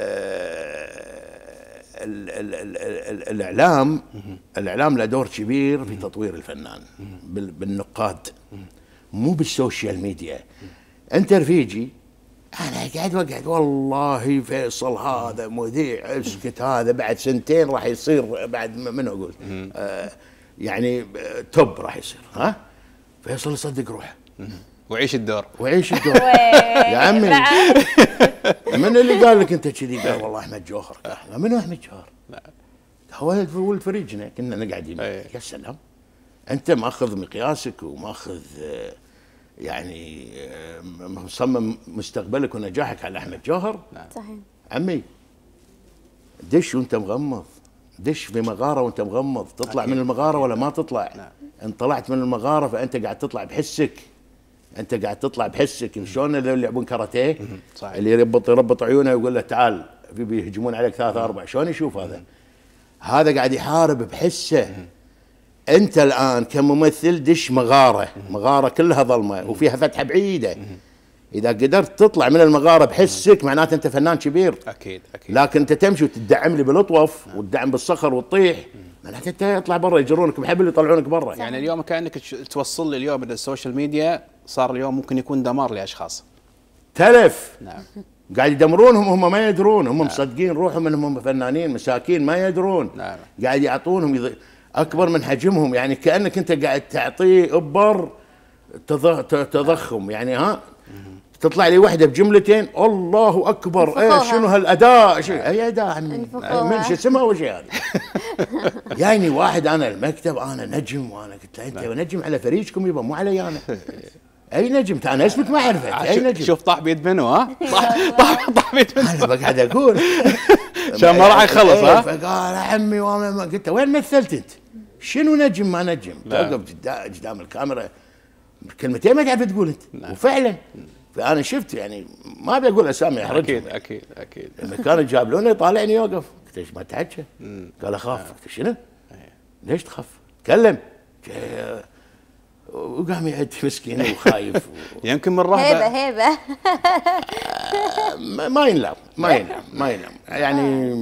آه ال ال ال ال الاعلام الاعلام له دور كبير في تطوير الفنان بالنقاد، مو بالسوشيال ميديا. انت رفيجي انا قاعد وقعد والله فيصل هذا مذيع اسكت، هذا بعد سنتين راح يصير بعد من اقول آه يعني توب راح يصير. ها فيصل يصدق روحه وعيش الدور وعيش الدور. يا عمي من اللي قال لك انت كذي؟ قال والله احمد جوهر. قال منو احمد جوهر؟ هو ولد فريجنا كنا قاعدين. يا سلام، انت ماخذ مقياسك وماخذ يعني مصمم مستقبلك ونجاحك على احمد جوهر. صحيح. عمي دش وانت مغمض، دش في مغاره وانت مغمض، تطلع أكيد. من المغاره ولا ما تطلع. نعم. ان طلعت من المغاره فانت قاعد تطلع بحسك، انت قاعد تطلع بحسك. شلون اللي يلعبون كاراتيه اللي يربط يربط عيونه ويقول له تعال في بيهجمون عليك ثلاثة أربعة، شلون يشوف هذا؟ هذا قاعد يحارب بحسه. انت الان كممثل دش مغاره، مغاره كلها ظلمه وفيها فتحه بعيده. اذا قدرت تطلع من المغاره بحسك معناته انت فنان كبير. اكيد اكيد. لكن انت تمشي وتدعم لي بالاطوف وتدعم بالصخر وتطيح، معناته انت يطلع برا يجرونك بحبل يطلعونك برا. يعني اليوم كانك توصل لي اليوم ان السوشيال ميديا صار اليوم ممكن يكون دمار لاشخاص. تلف. نعم. قاعد يدمرونهم هم ما يدرون، هم نعم. مصدقين روحهم انهم فنانين مساكين ما يدرون. نعم. قاعد يعطونهم يض... اكبر من حجمهم، يعني كانك انت قاعد تعطيه ابر تض... تضخم. نعم. يعني ها تطلع لي وحده بجملتين الله اكبر. ايه شنو هالاداء؟ شو اي اداء عمي؟ من شو اسمها وش هذا؟ يعني واحد انا المكتب انا نجم، وانا قلت له انت نجم على فريقكم يبا مو علي انا. اي نجم؟ انا اسمك ما اعرفك. اي نجم؟ شوف طاح بيد منو. ها طاح طاح بيد منو. انا بقعد اقول عشان ما راح يخلص. ها فقال عمي وانا قلت له وين مثلت انت؟ شنو نجم ما نجم؟ توقف قدام الكاميرا كلمتين ما تعرف تقول انت. وفعلا فانا شفت يعني ما ابي اقول اسامي احرجهم. اكيد اكيد اكيد. لما كانوا جابلونه يطالعني يوقف، قلت ايش ما تحكى؟ قال اخاف. قلت شنو؟ ليش تخاف؟ تكلم. وقام يعد مسكين وخايف. يمكن من رهبه. هيبه هيبه. ما ينلام ما ينلام ما ينلام يعني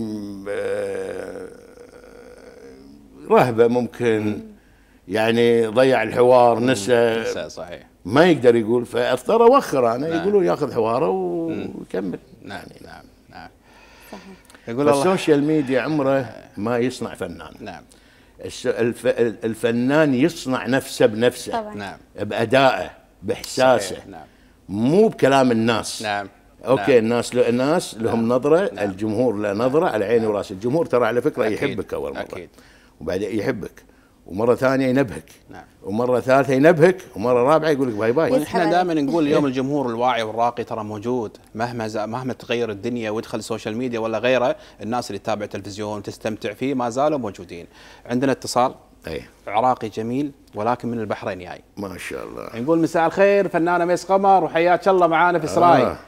رهبه ممكن يعني ضيع الحوار نسى. نسى صحيح. ما يقدر يقول فاضطر اوخر انا. نعم. يقولون ياخذ حواره ويكمل. نعم نعم نعم. صحيح. يقول السوشيال ميديا عمره ما يصنع فنان. نعم. الف... الفنان يصنع نفسه بنفسه. طبعا. نعم. بادائه باحساسه. نعم. مو بكلام الناس. نعم. اوكي. نعم. الناس ل... الناس لهم نعم. نظره. نعم. الجمهور له نظره. نعم. على عيني نعم. وراسي. الجمهور ترى على فكره أكيد. يحبك اول مره. اكيد. وبعدين يحبك ومره ثانيه ينبهك. نعم. ومره ثالثه ينبهك ومره رابعه يقول لك باي باي. ونحن دائما نقول اليوم الجمهور الواعي والراقي ترى موجود، مهما مهما تغير الدنيا ويدخل السوشيال ميديا ولا غيره، الناس اللي تتابع تلفزيون تستمتع فيه ما زالوا موجودين. عندنا اتصال. اي عراقي جميل ولكن من البحرين جاي. ما شاء الله. نقول مساء الخير فنانه ميس قمر وحياك الله معانا في سراي. آه.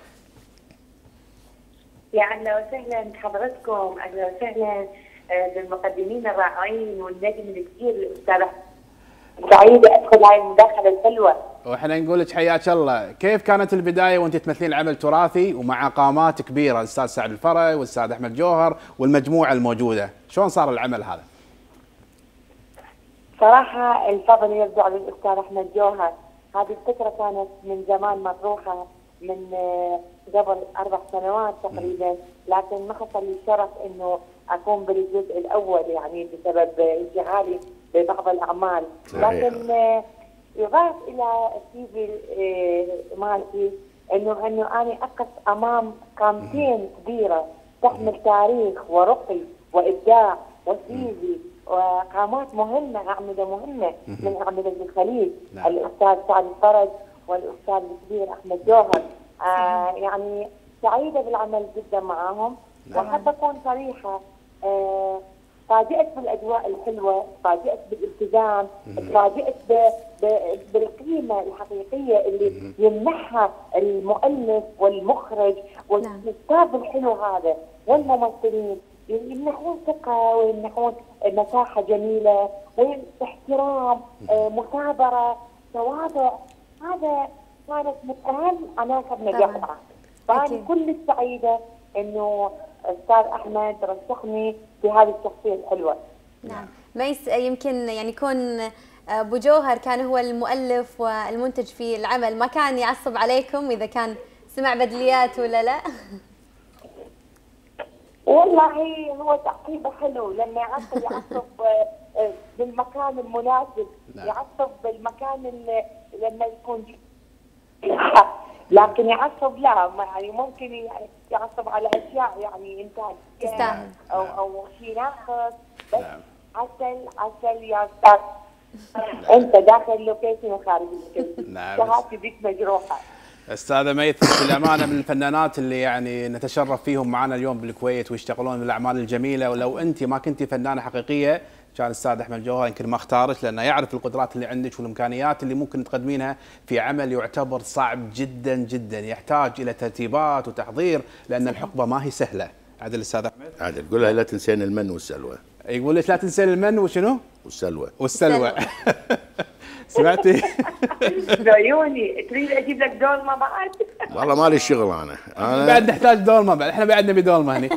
يا اهلا وسهلا بحضرتكم، اهلا وسهلا بالمقدمين الرائعين والنجم الكبير الاستاذ. سعيده ادخل هاي المداخله الحلوه. واحنا نقول لك حياك الله. كيف كانت البدايه وانت تمثلين عمل تراثي ومع قامات كبيره الاستاذ سعد الفرج والاستاذ احمد جوهر والمجموعه الموجوده، شلون صار العمل هذا؟ صراحه الفضل يرجع للاستاذ احمد جوهر. هذه الفكره كانت من زمان مطروحه من قبل اربع سنوات تقريبا، لكن ما حصل لي الشرف انه اكون بالجزء الاول يعني بسبب انشغالي ببعض الاعمال، لكن يضاف الى السي في مالتي انه انه انا اقف امام قامتين كبيره تحمل تاريخ ورقي وابداع وسيفي وقامات مهمه، اعمده مهمه من اعمده الخليج، الاستاذ سعد الفرج والاستاذ الكبير احمد جوهر. آه يعني سعيده بالعمل جدا معاهم، واحب اكون صريحه. آه تفاجئت بالاجواء الحلوه، تفاجئت بالالتزام، تفاجئت بالقيمه الحقيقيه اللي يمنحها المؤلف والمخرج والاستاذ الحلو هذا والممثلين، يمنحون ثقه ويمنحون مساحه جميله واحترام، آه مثابره، تواضع. هذا كانت من اهم عناصر نجاحها. فانا كل السعيده انه استاذ احمد رشحني في هذه الشخصيه الحلوه. نعم، ميس يمكن يعني يكون ابو جوهر كان هو المؤلف والمنتج في العمل، ما كان يعصب عليكم اذا كان سمع بدليات ولا لا؟ والله هو تعقيبه حلو، لما يعصب يعصب بالمكان المناسب، يعصب بالمكان لما يكون لكن يعصب لا، يعني ممكن يعصب على اشياء يعني انتاج او او شيء ناقص، بس عسل عسل يا استاذ. انت داخل اللوكيشن وخارج اللوكيشن. نعم. شهادتي بك مجروحه. استاذه ميث بالامانه من الفنانات اللي يعني نتشرف فيهم معنا اليوم بالكويت ويشتغلون بالاعمال الجميله، ولو انت ما كنتي فنانه حقيقيه كان الاستاذ احمد جوهر يمكن ما اختارك، لانه يعرف القدرات اللي عندك والامكانيات اللي ممكن تقدمينها في عمل يعتبر صعب جدا جدا، يحتاج الى ترتيبات وتحضير لان الحقبه ما هي سهله. عادل الاستاذ احمد؟ عادل قول لها لا تنسين المن والسلوى. يقول لك لا تنسين المن وشنو؟ والسلوى. والسلوى. سمعتي؟ بعيوني تريد اجيب لك دولمه بعد؟ والله مالي الشغل انا. انا بعد نحتاج دولمه بعد، احنا بعد نبي دولمه هني.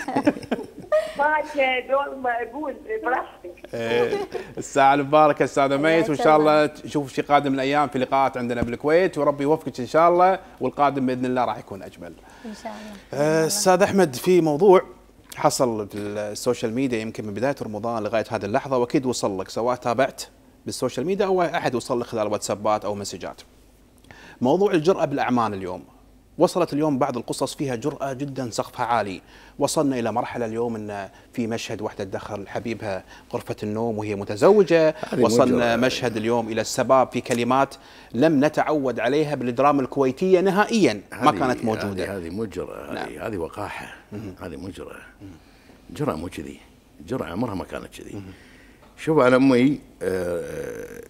ماشي دولمه اقول براحتك. الساعة المباركة استاذة ميث، وان شاء الله تشوف شيء قادم من الايام في لقاءات عندنا بالكويت، وربي يوفقك ان شاء الله، والقادم باذن الله راح يكون اجمل. ان شاء الله. استاذ احمد، في موضوع حصل في السوشيال ميديا يمكن من بداية رمضان لغاية هذه اللحظة، واكيد وصل لك سواء تابعت بالسوشيال ميديا او احد وصل لك خلال واتسابات او مسجات. موضوع الجرأة بالاعمال اليوم، وصلت اليوم بعض القصص فيها جرأة جدا سقفها عالي، وصلنا إلى مرحلة اليوم أن في مشهد واحدة تدخل حبيبها غرفة النوم وهي متزوجة، وصلنا مشهد اليوم إلى السباب في كلمات لم نتعود عليها بالدراما الكويتية نهائيا، ما كانت موجودة. هذه مو جرأة، هذه هذه وقاحة، هذه مو جرأة. جرأة مو كذي، جرأة عمرها ما كانت كذي. شوف أنا أمي آه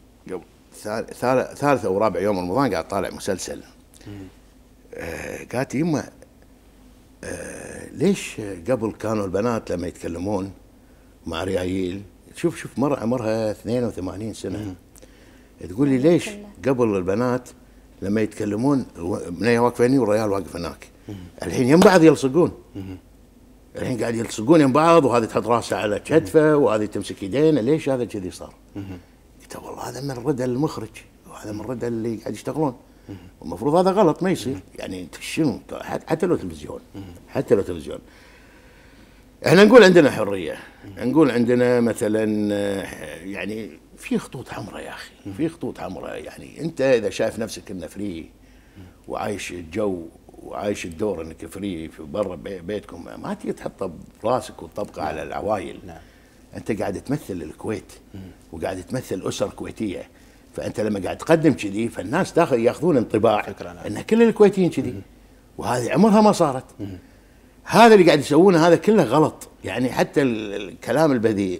ثالث أو رابع يوم رمضان قاعد طالع مسلسل، آه قالت يما آه ليش قبل كانوا البنات لما يتكلمون مع ريايل، شوف شوف مرة عمرها اثنين وثمانين سنة، تقول لي ليش قبل البنات لما يتكلمون بنية واقفة هني والريال واقف هناك، الحين يم بعض يلصقون، الحين قاعد يلصقون يم بعض، وهذه تحط راسها على كتفه وهذه تمسك يدينه، ليش هذا كذي صار؟ قلت والله هذا من ردى المخرج وهذا من ردى اللي قاعد يشتغلون، والمفروض هذا غلط ما يصير. يعني انت شنو حتى لو تلفزيون، حتى لو تلفزيون احنا نقول عندنا حريه، نقول عندنا مثلا يعني في خطوط حمراء يا اخي، في خطوط حمراء. يعني انت اذا شايف نفسك انه فري وعايش الجو وعايش الدور انك فري في برا بيتكم، ما تيجي تحط براسك وتطبقه على العوايل. انت قاعد تمثل الكويت وقاعد تمثل اسر كويتيه، فانت لما قاعد تقدم كذي فالناس داخل ياخذون انطباع ان كل الكويتيين كذي، وهذه عمرها ما صارت. هذا اللي قاعد يسوونه هذا كله غلط. يعني حتى الكلام البذيء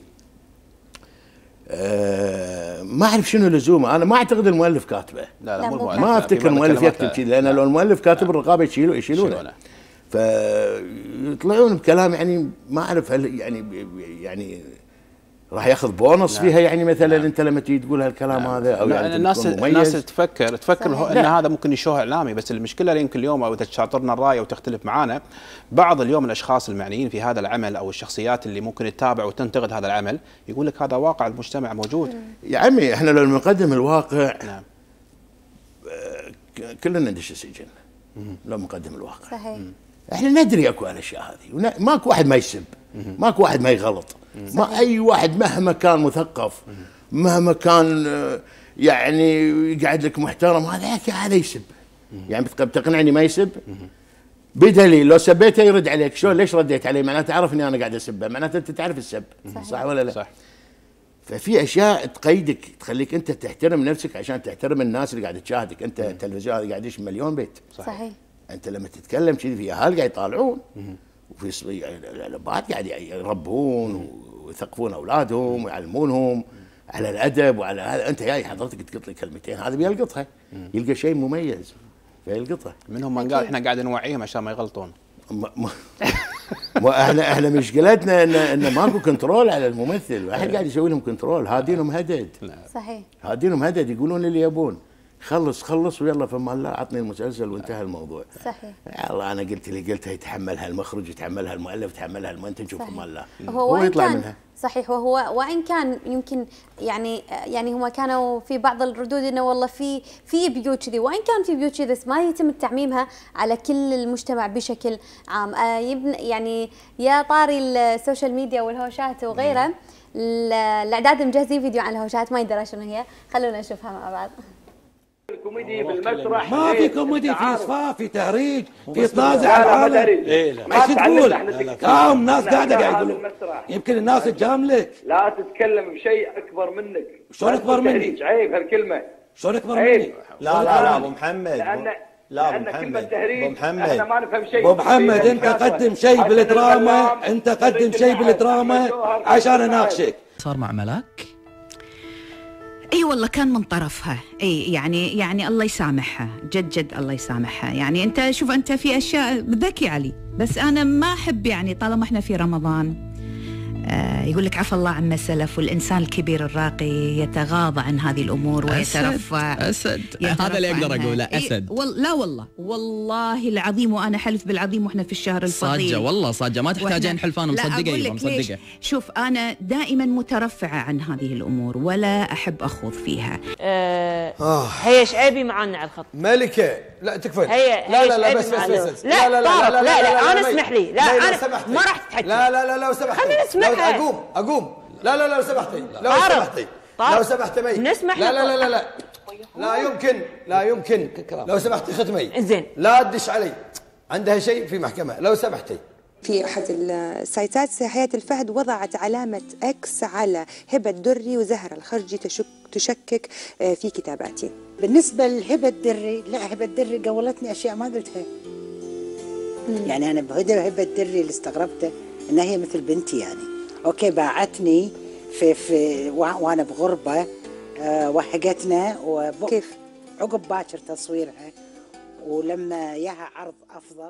أه ما اعرف شنو لزومه، انا ما اعتقد المؤلف كاتبه. لا لا مو المؤلف، ما افتكر المؤلف يكتب كذي، لان لو المؤلف كاتب الرقابه يشيلوا يشيلونه، فيطلعون بكلام يعني ما اعرف هل يعني يعني راح ياخذ بونص فيها يعني مثلا انت لما تيجي تقول هالكلام هذا او يعني الناس الناس تفكر تفكر ان هذا ممكن يشوه اعلامي، بس المشكله يمكن اليوم او تشاطرنا الراي او تختلف معانا بعض اليوم الاشخاص المعنيين في هذا العمل او الشخصيات اللي ممكن تتابع وتنتقد هذا العمل يقول لك هذا واقع المجتمع موجود. يا عمي احنا لو نقدم الواقع نعم كلنا ندش السجن لو نقدم الواقع. صحيح. احنا ندري اكو هالاشياء هذه، ماكو واحد ما يسب، ماكو واحد ما يغلط، ما اي واحد مهما كان مثقف مهما كان يعني يقعد لك محترم هذا هذا يسب. يعني بتقنعني ما يسب؟ بدليل لو سبيته يرد عليك، شلون ليش رديت عليه؟ معناته تعرف اني انا قاعد اسبه، معناته انت تعرف السب. صح, صح ولا لا؟ صح. ففي اشياء تقيدك تخليك انت تحترم نفسك عشان تحترم الناس اللي قاعده تشاهدك، انت التلفزيون هذا قاعد يدش مليون بيت. صحيح. انت لما تتكلم كذي في اهل قاعد يطالعون وفي الاباء قاعد يربون ويثقفون اولادهم ويعلمونهم على الادب وعلى هذا. انت جاي حضرتك تقط لي كلمتين هذا بيلقطها، يلقى شيء مميز فيلقطها. منهم من قال احنا قاعد نوعيهم عشان ما يغلطون. ما ما احنا احنا مشكلتنا ان ان ماكو كنترول على الممثل، واحد قاعد يسوي لهم كنترول، هادينهم هدد. صحيح. هادينهم هدد يقولون اللي يبون. خلص خلص ويلا فما الله عطني المسلسل وانتهى الموضوع. صحيح. يا الله انا قلت اللي قلتها يتحملها المخرج يتحملها المؤلف يتحملها المنتج وفما الله هو, هو يطلع منها. صحيح. وهو وان كان يمكن يعني يعني هم كانوا في بعض الردود انه والله في في بيوت كذي، وان كان في بيوت كذي بس ما يتم تعميمها على كل المجتمع بشكل عام. آه يبنى يعني يا طاري السوشيال ميديا والهوشات وغيره، الاعداد مجهزين فيديو عن الهوشات ما يدري شنو هي، خلونا نشوفها مع بعض. الكوميدي بالمسرح ما في كوميدي، في اصفاف، في تهريج، في تنازع على العالم. ايش تقول؟ قام ناس قاعده قاعد يقولون يمكن الناس تجاملك. لا تتكلم بشيء اكبر منك. شلون اكبر مني؟ عيب هالكلمه. شلون اكبر مني؟ لا لا لا ابو محمد لان لا ابو محمد ابو محمد احنا ما نفهم شيء. ابو محمد انت قدم شيء بالدراما، انت قدم شيء بالدراما عشان اناقشك. صار مع ملاك؟ اي والله كان من طرفها، اي يعني يعني الله يسامحها، جد جد الله يسامحها. يعني انت شوف انت في اشياء ذكي علي، بس انا ما احب يعني طالما احنا في رمضان آه يقول لك عفى الله عما سلف، والانسان الكبير الراقي يتغاضى عن هذه الامور ويترفع. اسد, أسد. هذا اللي اقدر اقوله اسد. إيه لا والله والله العظيم، وانا حلف بالعظيم واحنا في الشهر الفضيل. صاجه والله صاجه ما تحتاجين حلفان، مصدقه ايوه مصدقه. شوف انا دائما مترفعه عن هذه الامور ولا احب اخوض فيها. آه آه. هي شعيبي معنا على الخط. ملكه لا تكفى. هي لا لا لا بس بس بس لا لا لا لا لا, لا, لا انا اسمح لي. لا انا ما راح تحكي. لا لا لا لو سمحتي خليني اسمعها. اقوم اقوم لا لا لو سمحتي لو سمحتي لو سمحتي مي نسمح. لا لا لا لا لا لا يمكن لا يمكن لو سمحتي ختمي زين لا تدش علي، عندها شيء في محكمة لو سمحتي. في أحد السايتات حياة الفهد وضعت علامة إكس على هبة الدري وزهرة الخرجي تشك تشكك في كتاباتي. بالنسبة لهبة الدري، لا هبة الدري قولتني أشياء ما قلتها. مم. يعني أنا بهدى هبة الدري اللي استغربته إنها هي مثل بنتي يعني. أوكي باعتني في في وأنا بغربة أه وحقتنا وكيف عقب باكر تصويرها ولما ياها عرض أفضل.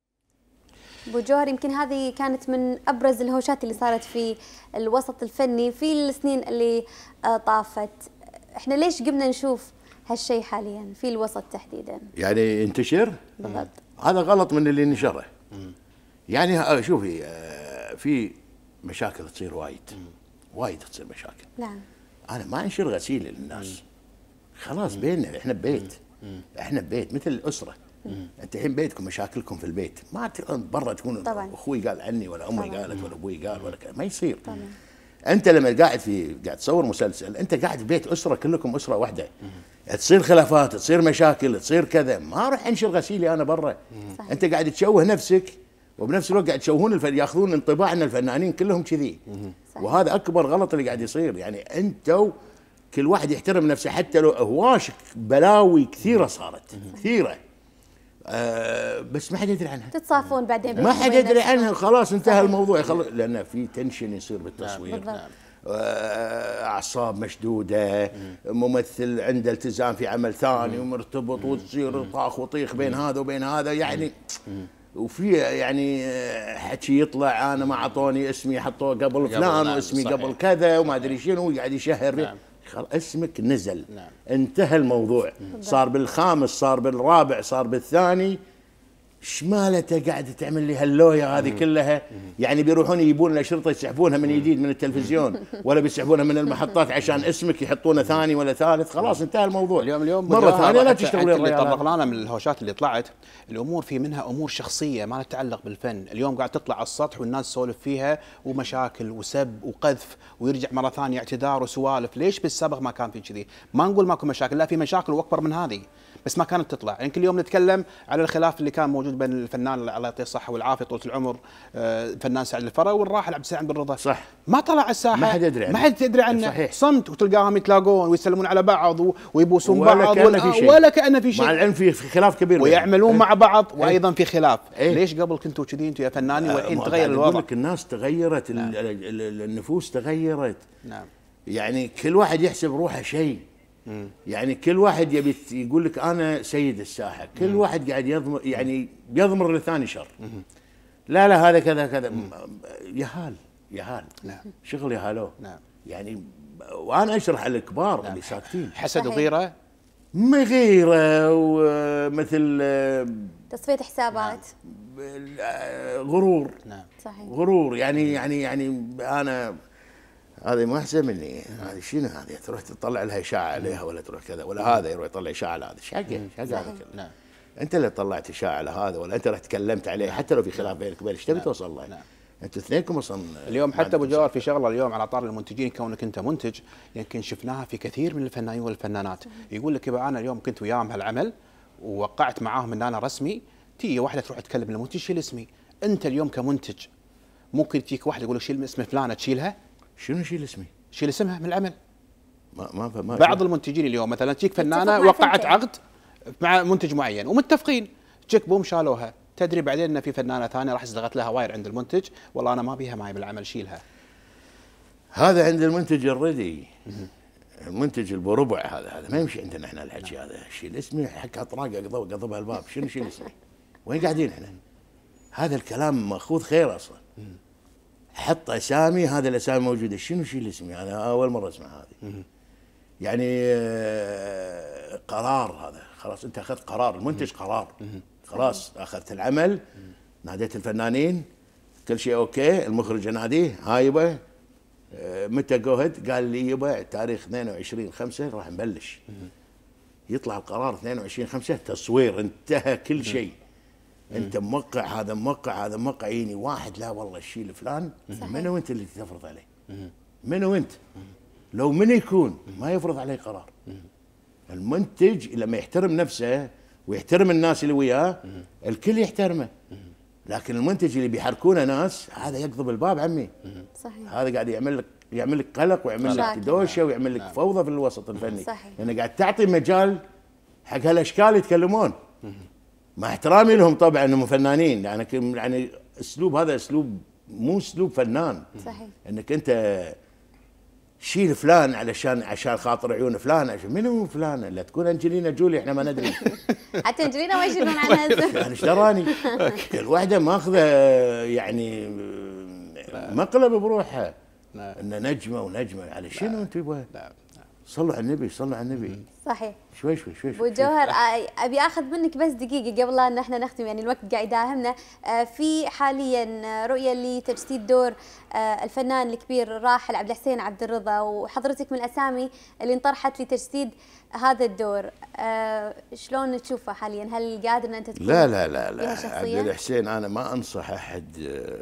ابو جوهر يمكن هذه كانت من ابرز الهوشات اللي صارت في الوسط الفني في السنين اللي طافت. احنا ليش قمنا نشوف هالشيء حاليا في الوسط تحديدا؟ يعني ينتشر؟ بالضبط. هذا غلط من اللي نشره. يعني شوفي في مشاكل تصير وايد وايد تصير مشاكل. نعم. انا ما انشر غسيل للناس. خلاص بيننا احنا ببيت. احنا ببيت مثل الاسره. مم. انت الحين بيتكم مشاكلكم في البيت، ما برا تكون طبعا. اخوي قال عني ولا امي قالت ولا ابوي قال ولا كذا، ما يصير. طبعا. انت لما قاعد في قاعد تصور مسلسل، انت قاعد في بيت اسره كلكم اسره واحده. مم. تصير خلافات، تصير مشاكل، تصير كذا، ما اروح انشر غسيلي انا برا. انت قاعد تشوه نفسك وبنفس الوقت قاعد تشوهون الفن، ياخذون انطباع ان الفنانين كلهم كذي. وهذا اكبر غلط اللي قاعد يصير. يعني انتوا كل واحد يحترم نفسه، حتى لو هواش بلاوي كثيره صارت كثيره آه بس ما حد يدري عنها. تتصافون بعدين ما حد يدري عنها، خلاص انتهى الموضوع. خلاص لان في تنشن يصير بالتصوير. نعم. آه اعصاب مشدوده، ممثل عنده التزام في عمل ثاني ومرتبط وتصير طاخ وطيخ بين هذا وبين هذا. يعني وفي يعني حكي يطلع انا ما اعطوني اسمي حطوه قبل فلان واسمي قبل كذا وما ادري شنو وقاعد يشهر به. خلاص اسمك نزل. نعم. انتهى الموضوع. صار بالخامس، صار بالرابع، صار بالثاني، شمالته قاعده تعمل لي هاللويا هذه كلها. يعني بيروحون يجيبون لنا شرطه يسحبونها من جديد من التلفزيون ولا بيسحبونها من المحطات عشان اسمك يحطونه ثاني ولا ثالث. خلاص انتهى الموضوع. اليوم اليوم مره ثانيه لا تشتغلون. اللي طرقنا من الهوشات اللي طلعت الامور في منها امور شخصيه ما تتعلق بالفن. اليوم قاعد تطلع على السطح والناس تسولف فيها ومشاكل وسب وقذف ويرجع مره ثانيه اعتذار وسوالف. ليش بالسابق ما كان في كذي؟ ما نقول ماكو مشاكل، لا في مشاكل واكبر من هذه بس ما كانت تطلع. يعني كل يوم نتكلم على الخلاف اللي كان موجود بين الفنان الله يعطيه الصحه والعافيه طول العمر الفنان سعد الفرا والراحل عبد السلام بن رضا. صح. ما طلع على الساحه، ما حد يدري عنه، ما حد يدري عنه. صحيح. صمت وتلقاهم يتلاقون ويسلمون على بعض ويبوسون بعض ولا كأنه في شيء، ولا كأنه في شيء، مع العلم في خلاف كبير ويعملون مع بعض ايه؟ وايضا في خلاف. ايه؟ ليش قبل كنتوا كذي انتوا يا فنانين والحين تغير الوضع؟ اقول لك الناس تغيرت. نعم. النفوس تغيرت. نعم. يعني كل واحد يحسب روحه شيء. يعني كل واحد يبي يقول لك انا سيد الساحه، كل مم. واحد قاعد يضمر يعني يضمر للثاني شر. مم. لا لا هذا كذا كذا يهال يهال. نعم. شغل يهالوه. نعم. يعني وانا اشرح على الكبار. نعم. اللي ساكتين حسد وغيره، ما غيره ومثل تصفيه حسابات. نعم. غرور. نعم. صحيح. غرور يعني يعني يعني انا هذه ما احسن مني، هذه شنو هذه؟ تروح تطلع لها اشاعه عليها ولا تروح كذا، ولا هذا يروح يطلع اشاعه على هذا. شقه شقه. نعم. انت اللي طلعت اشاعه على هذا ولا انت رحت تكلمت عليه. نعم. حتى لو في خلاف بينك وبين ايش تبي توصل له؟ نعم. انتوا اثنينكم اصلا اليوم حتى ابو جوهر في شغله اليوم على طار المنتجين، كونك انت منتج يمكن شفناها في كثير من الفنانين والفنانات. يقول لك يبقى انا اليوم كنت وياهم هالعمل ووقعت معاهم ان انا رسمي، تيجي واحده تروح تكلم المنتج شيل اسمي. انت اليوم كمنتج ممكن تجيك واحده يقول لك شيل اسم فلانه تشيلها؟ شنو شيل اسمي؟ شيل اسمها من العمل. ما ما ما بعض المنتجين اليوم مثلا تجيك فنانه وقعت عقد مع منتج معين ومتفقين، تجيك بوم شالوها، تدري بعدين ان في فنانه ثانيه راح ازدغت لها واير عند المنتج، والله انا ما بيها معي بالعمل شيلها. هذا عند المنتج الردي، المنتج البربع هذا هذا ما يمشي عندنا احنا الحكي هذا. شيل اسمي حق اطراق اقضب قضبها الباب، شنو شيل اسمي؟ وين قاعدين احنا؟ هذا الكلام ماخوذ خير اصلا. حط اسامي، هذا الاسامي موجوده، شنو شيل اسمي؟ انا اول مره اسمع هذه. يعني قرار هذا، خلاص انت اخذت قرار، المنتج قرار، خلاص اخذت العمل، ناديت الفنانين كل شيء اوكي، المخرج اناديه هاي يبا متى جوهد؟ قال لي يبا تاريخ اثنين وعشرين خمسة راح نبلش. يطلع القرار اثنين وعشرين خمسة تصوير، انتهى كل شيء. انت موقع، هذا موقع، هذا موقع، يجيني واحد لا والله الشيء الفلان، منو انت اللي تفرض عليه؟ منو انت؟ لو من يكون ما يفرض عليه قرار. المنتج لما يحترم نفسه ويحترم الناس اللي وياه الكل يحترمه. لكن المنتج اللي بيحركونه ناس، هذا يقضب الباب عمي. صحيح. هذا قاعد يعمل لك يعمل لك قلق ويعمل لك دوشه ويعمل لك فوضى في الوسط الفني. صحيح. يعني قاعد تعطي مجال حق هالاشكال يتكلمون. مع احترامي لهم طبعا انهم فنانين، يعني يعني اسلوب هذا اسلوب مو اسلوب فنان. صحيح. انك انت شيل فلان علشان عشان خاطر عيون فلان، عشان منو فلانه؟ لا تكون انجلينا جولي احنا ما ندري. حتى انجلينا ما يشيلون عنها اسم. يعني ايش دراني؟ الوحده ماخذه يعني مقلب بروحها. ان نجمه ونجمه على شنو انت يبغى؟ صلوا على النبي، صلوا على النبي. صحيح. شوي شوي شوي ابو جوهر ابي اخذ منك بس دقيقه قبل ان احنا نختم، يعني الوقت قاعد يداهمنا. في حاليا رؤيه لتجسيد دور الفنان الكبير الراحل عبد الحسين عبد الرضا، وحضرتك من الاسامي اللي انطرحت لتجسيد هذا الدور. شلون تشوفه حاليا؟ هل قادر ان انت تكون لا لا لا لا عبد الحسين انا ما انصح احد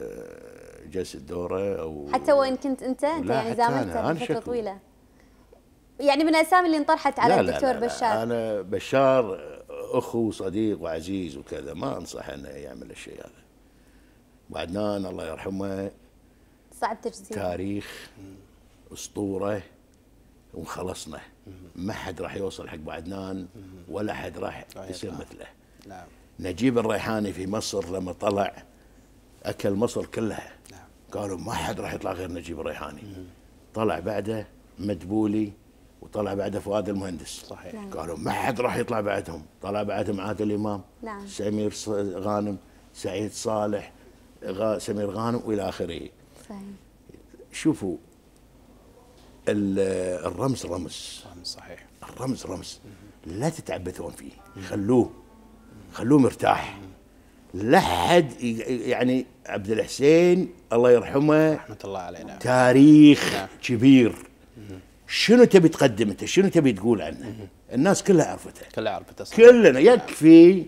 جسد دوره او حتى وان كنت انت انت يعني زاملته فتره طويله، يعني من الاسامي اللي انطرحت على لا الدكتور لا لا بشار. لا انا بشار اخو وصديق وعزيز وكذا، ما انصح انه يعمل الشيء هذا. وعدنان الله يرحمه صعب تجسيد، تاريخ اسطوره وخلصنا. ما حد راح يوصل حق ابو عدنان ولا حد راح يصير مثله. نعم. نجيب الريحاني في مصر لما طلع اكل مصر كلها. نعم. قالوا ما حد راح يطلع غير نجيب الريحاني. طلع بعده مدبولي وطلع بعده فؤاد المهندس. صحيح. نعم. قالوا ما حد راح يطلع بعدهم، طلع بعدهم عادل امام. نعم. سمير غانم، سعيد صالح، غا سمير غانم والى اخره. صحيح. شوفوا الرمز رمز. صحيح. الرمز رمز، لا تتعبثون فيه، خلوه خلوه مرتاح. لا حد يعني عبد الحسين الله يرحمه رحمه الله علينا تاريخ نعم. كبير. شنو تبي تقدم انت؟ شنو تبي تقول عنه؟ الناس كلها عرفته، كلها عرفته كلنا. يكفي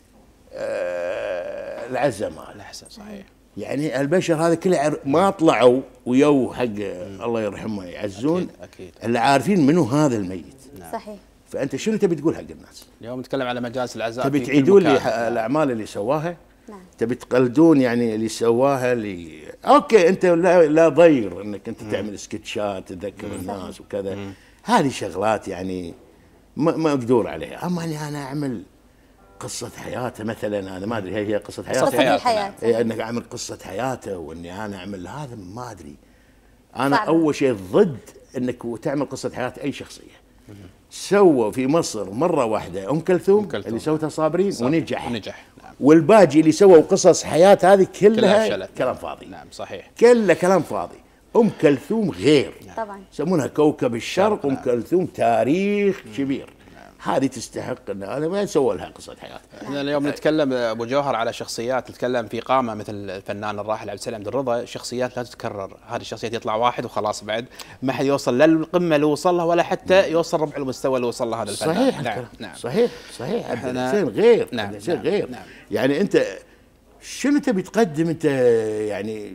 آه العزة ماله. العزة صحيح. يعني البشر هذا كله ما طلعوا ويو حق الله يرحمه يعزون أكيد. أكيد. اللي عارفين منو هذا الميت. نعم. صحيح. فانت شنو تبي تقول حق الناس؟ اليوم نتكلم على مجالس العزاء. تبي تعيدون لي الاعمال اللي سواها؟ نعم. تبي تقلدون يعني اللي سواها اللي اوكي انت لا, لا ضير انك انت تعمل سكتشات تذكر الناس وكذا، هذه شغلات يعني ما مقدور عليها. اما اني انا اعمل قصة حياته مثلا، انا ما ادري هي هي قصة حياته. قصة الحياة. إيه انك اعمل قصة حياته واني انا اعمل هذا ما ادري. انا صعب. اول شيء ضد انك تعمل قصة حياة اي شخصية. سووا في مصر مرة واحدة ام كلثوم اللي سوتها صابرين ونجح. ونجح. نعم. والباقي اللي سووا قصص حياة هذه كلها, كلها كلام فاضي. نعم صحيح. كلها كلام فاضي. ام كلثوم غير. نعم. طبعا. يسمونها كوكب الشرق. ام كلثوم تاريخ كبير. هذه تستحق ان انا ما سووا لها قصه حياه. احنا اليوم نتكلم ابو جوهر على شخصيات، نتكلم في قامه مثل الفنان الراحل عبد السلام عبد الرضا، شخصيات لا تتكرر، هذه الشخصيات يطلع واحد وخلاص بعد ما حد يوصل لا للقمه اللي وصل لها ولا حتى يوصل ربع المستوى اللي وصل له هذا الفنان. صحيح. نعم. نعم. صحيح صحيح. عبد الحسين غير. نعم. عبد الحسين نعم. غير. نعم. يعني انت شنو تبي تقدم انت يعني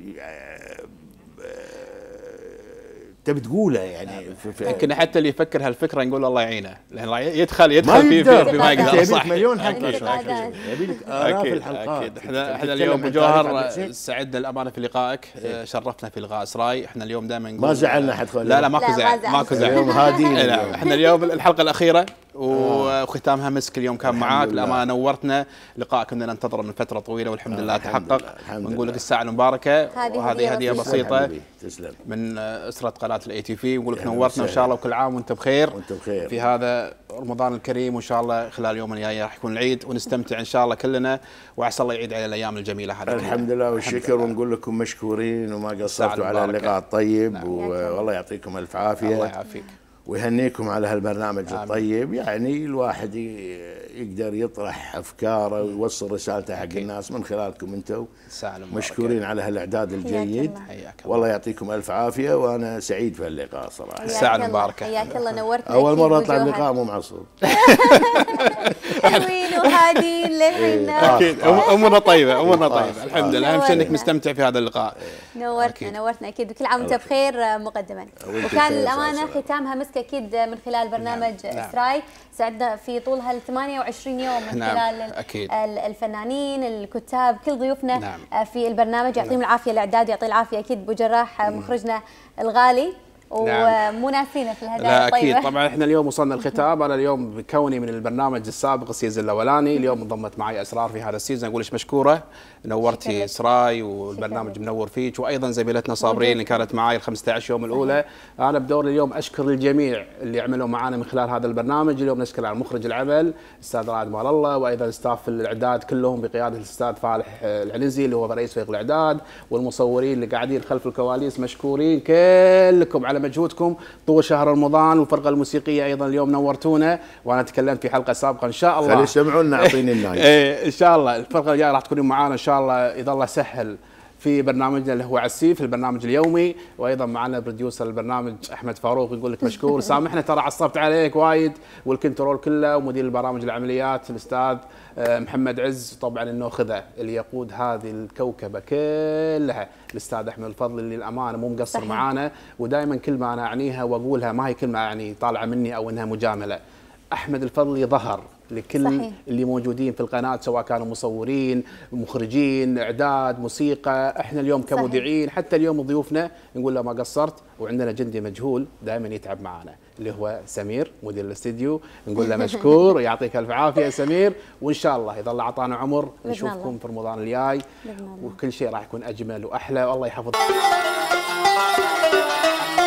تبي تقوله يعني. يمكن حتى اللي يفكر هالفكره نقول الله يعينه، لان يدخل يدخل في في ما يقدر. صح. مليون حلقه يبي لك الاف الحلقات. اكيد. احنا احنا اليوم ابو جوهر سعدنا الامانه في لقائك، شرفنا في لقاء اسراي. احنا اليوم دائما نقول ما زعلنا حد. لا لا ماكو زعل، ماكو زعل. اليوم هادين. احنا اليوم الحلقه الاخيره وختامها مسك اليوم كان معاك، الامانه نورتنا. لقاء كنا ننتظره من فتره طويله والحمد لله تحقق. ونقول لك الساعه المباركه، وهذه هديه بسيطه من اسره قناه الاي تي في. ونقول لك نورتنا وان شاء الله وكل عام وانت بخير. وانت بخير في هذا رمضان الكريم، وان شاء الله خلال يوم الجاي راح يكون العيد ونستمتع ان شاء الله كلنا، وعسى الله يعيد على الايام الجميله هذه. الحمد لله والشكر. ونقول لكم مشكورين وما قصرتوا على اللقاء الطيب. نعم. والله يعطيكم الف عافيه. الله يعافيك ويهنيكم على هالبرنامج آمين. الطيب. يعني الواحد يقدر يطرح افكاره ويوصل رسالته حق الناس من خلالكم انتم. مشكورين على هالاعداد الجيد. والله يعطيكم الف عافيه. وانا سعيد في اللقاء صراحه. الساعه المباركه. حياك الله نورتنا. اول مره اطلع اللقاء مو معصوب. حلوين وهادين للحين. اكيد امورنا طيبه، امورنا طيبه الحمد لله. اهم شيء انك مستمتع في هذا اللقاء. نورتنا نورتنا اكيد. وكل عام وانت بخير مقدما. وكان الامانه ختامها مسك اكيد من خلال برنامج اسراي. سعدنا في طول هال ثمانية وعشرين يوم من نعم. خلال أكيد. الفنانين الكتاب كل ضيوفنا نعم. في البرنامج. يعطيهم نعم. العافيه الاعداد، يعطيه العافيه اكيد ابو جراح مخرجنا الغالي. ومو ناسينه في الهدايا الطيبه. اكيد طبعا احنا اليوم وصلنا الختام. انا اليوم بكوني من البرنامج السابق السيزون الاولاني، اليوم انضمت معي اسرار في هذا السيزون. اقول لك مشكوره، نورتي اسراي والبرنامج منور فيك، وايضا زميلتنا صابرين اللي كانت معي ال خمسة عشر يوم الاولى. انا بدوري اليوم اشكر الجميع اللي عملوا معنا من خلال هذا البرنامج. اليوم نشكر على مخرج العمل الاستاذ رائد مال الله، وايضا ستاف الاعداد كلهم بقياده الاستاذ فالح العنزي اللي هو رئيس فريق الاعداد، والمصورين اللي قاعدين خلف الكواليس. مشكورين كلكم على مجهودكم طول شهر رمضان. والفرقه الموسيقيه ايضا اليوم نورتونا، وانا تكلمت في حلقه سابقه ان شاء الله. خلي يسمعونا اعطيني النايت. ايه ان شاء الله الفرقه الجايه راح تكونوا معانا ان شاء الله اذا الله سهل في برنامجنا اللي هو عسيف البرنامج اليومي. وايضا معنا بروديوسر البرنامج احمد فاروق يقول لك مشكور. سامحنا ترى عصبت عليك وايد، والكنترول كله، ومدير البرامج العمليات الاستاذ محمد عز، طبعا النوخذه اللي يقود هذه الكوكبه كلها الاستاذ احمد الفضل اللي الامانه مو مقصر معانا. ودائما كلمه انا اعنيها واقولها ما هي كلمه يعني طالعه مني او انها مجامله. احمد الفضل ظهر لكل صحيح. اللي موجودين في القناه سواء كانوا مصورين، مخرجين، اعداد، موسيقى. احنا اليوم كمذيعين حتى اليوم ضيوفنا نقول له ما قصرت. وعندنا جندي مجهول دائما يتعب معنا اللي هو سمير مدير الاستديو، نقول له مشكور يعطيك الف عافيه يا سمير. وان شاء الله اذا الله اعطانا عمر نشوفكم في رمضان الجاي، وكل شيء راح يكون اجمل واحلى. والله يحفظك.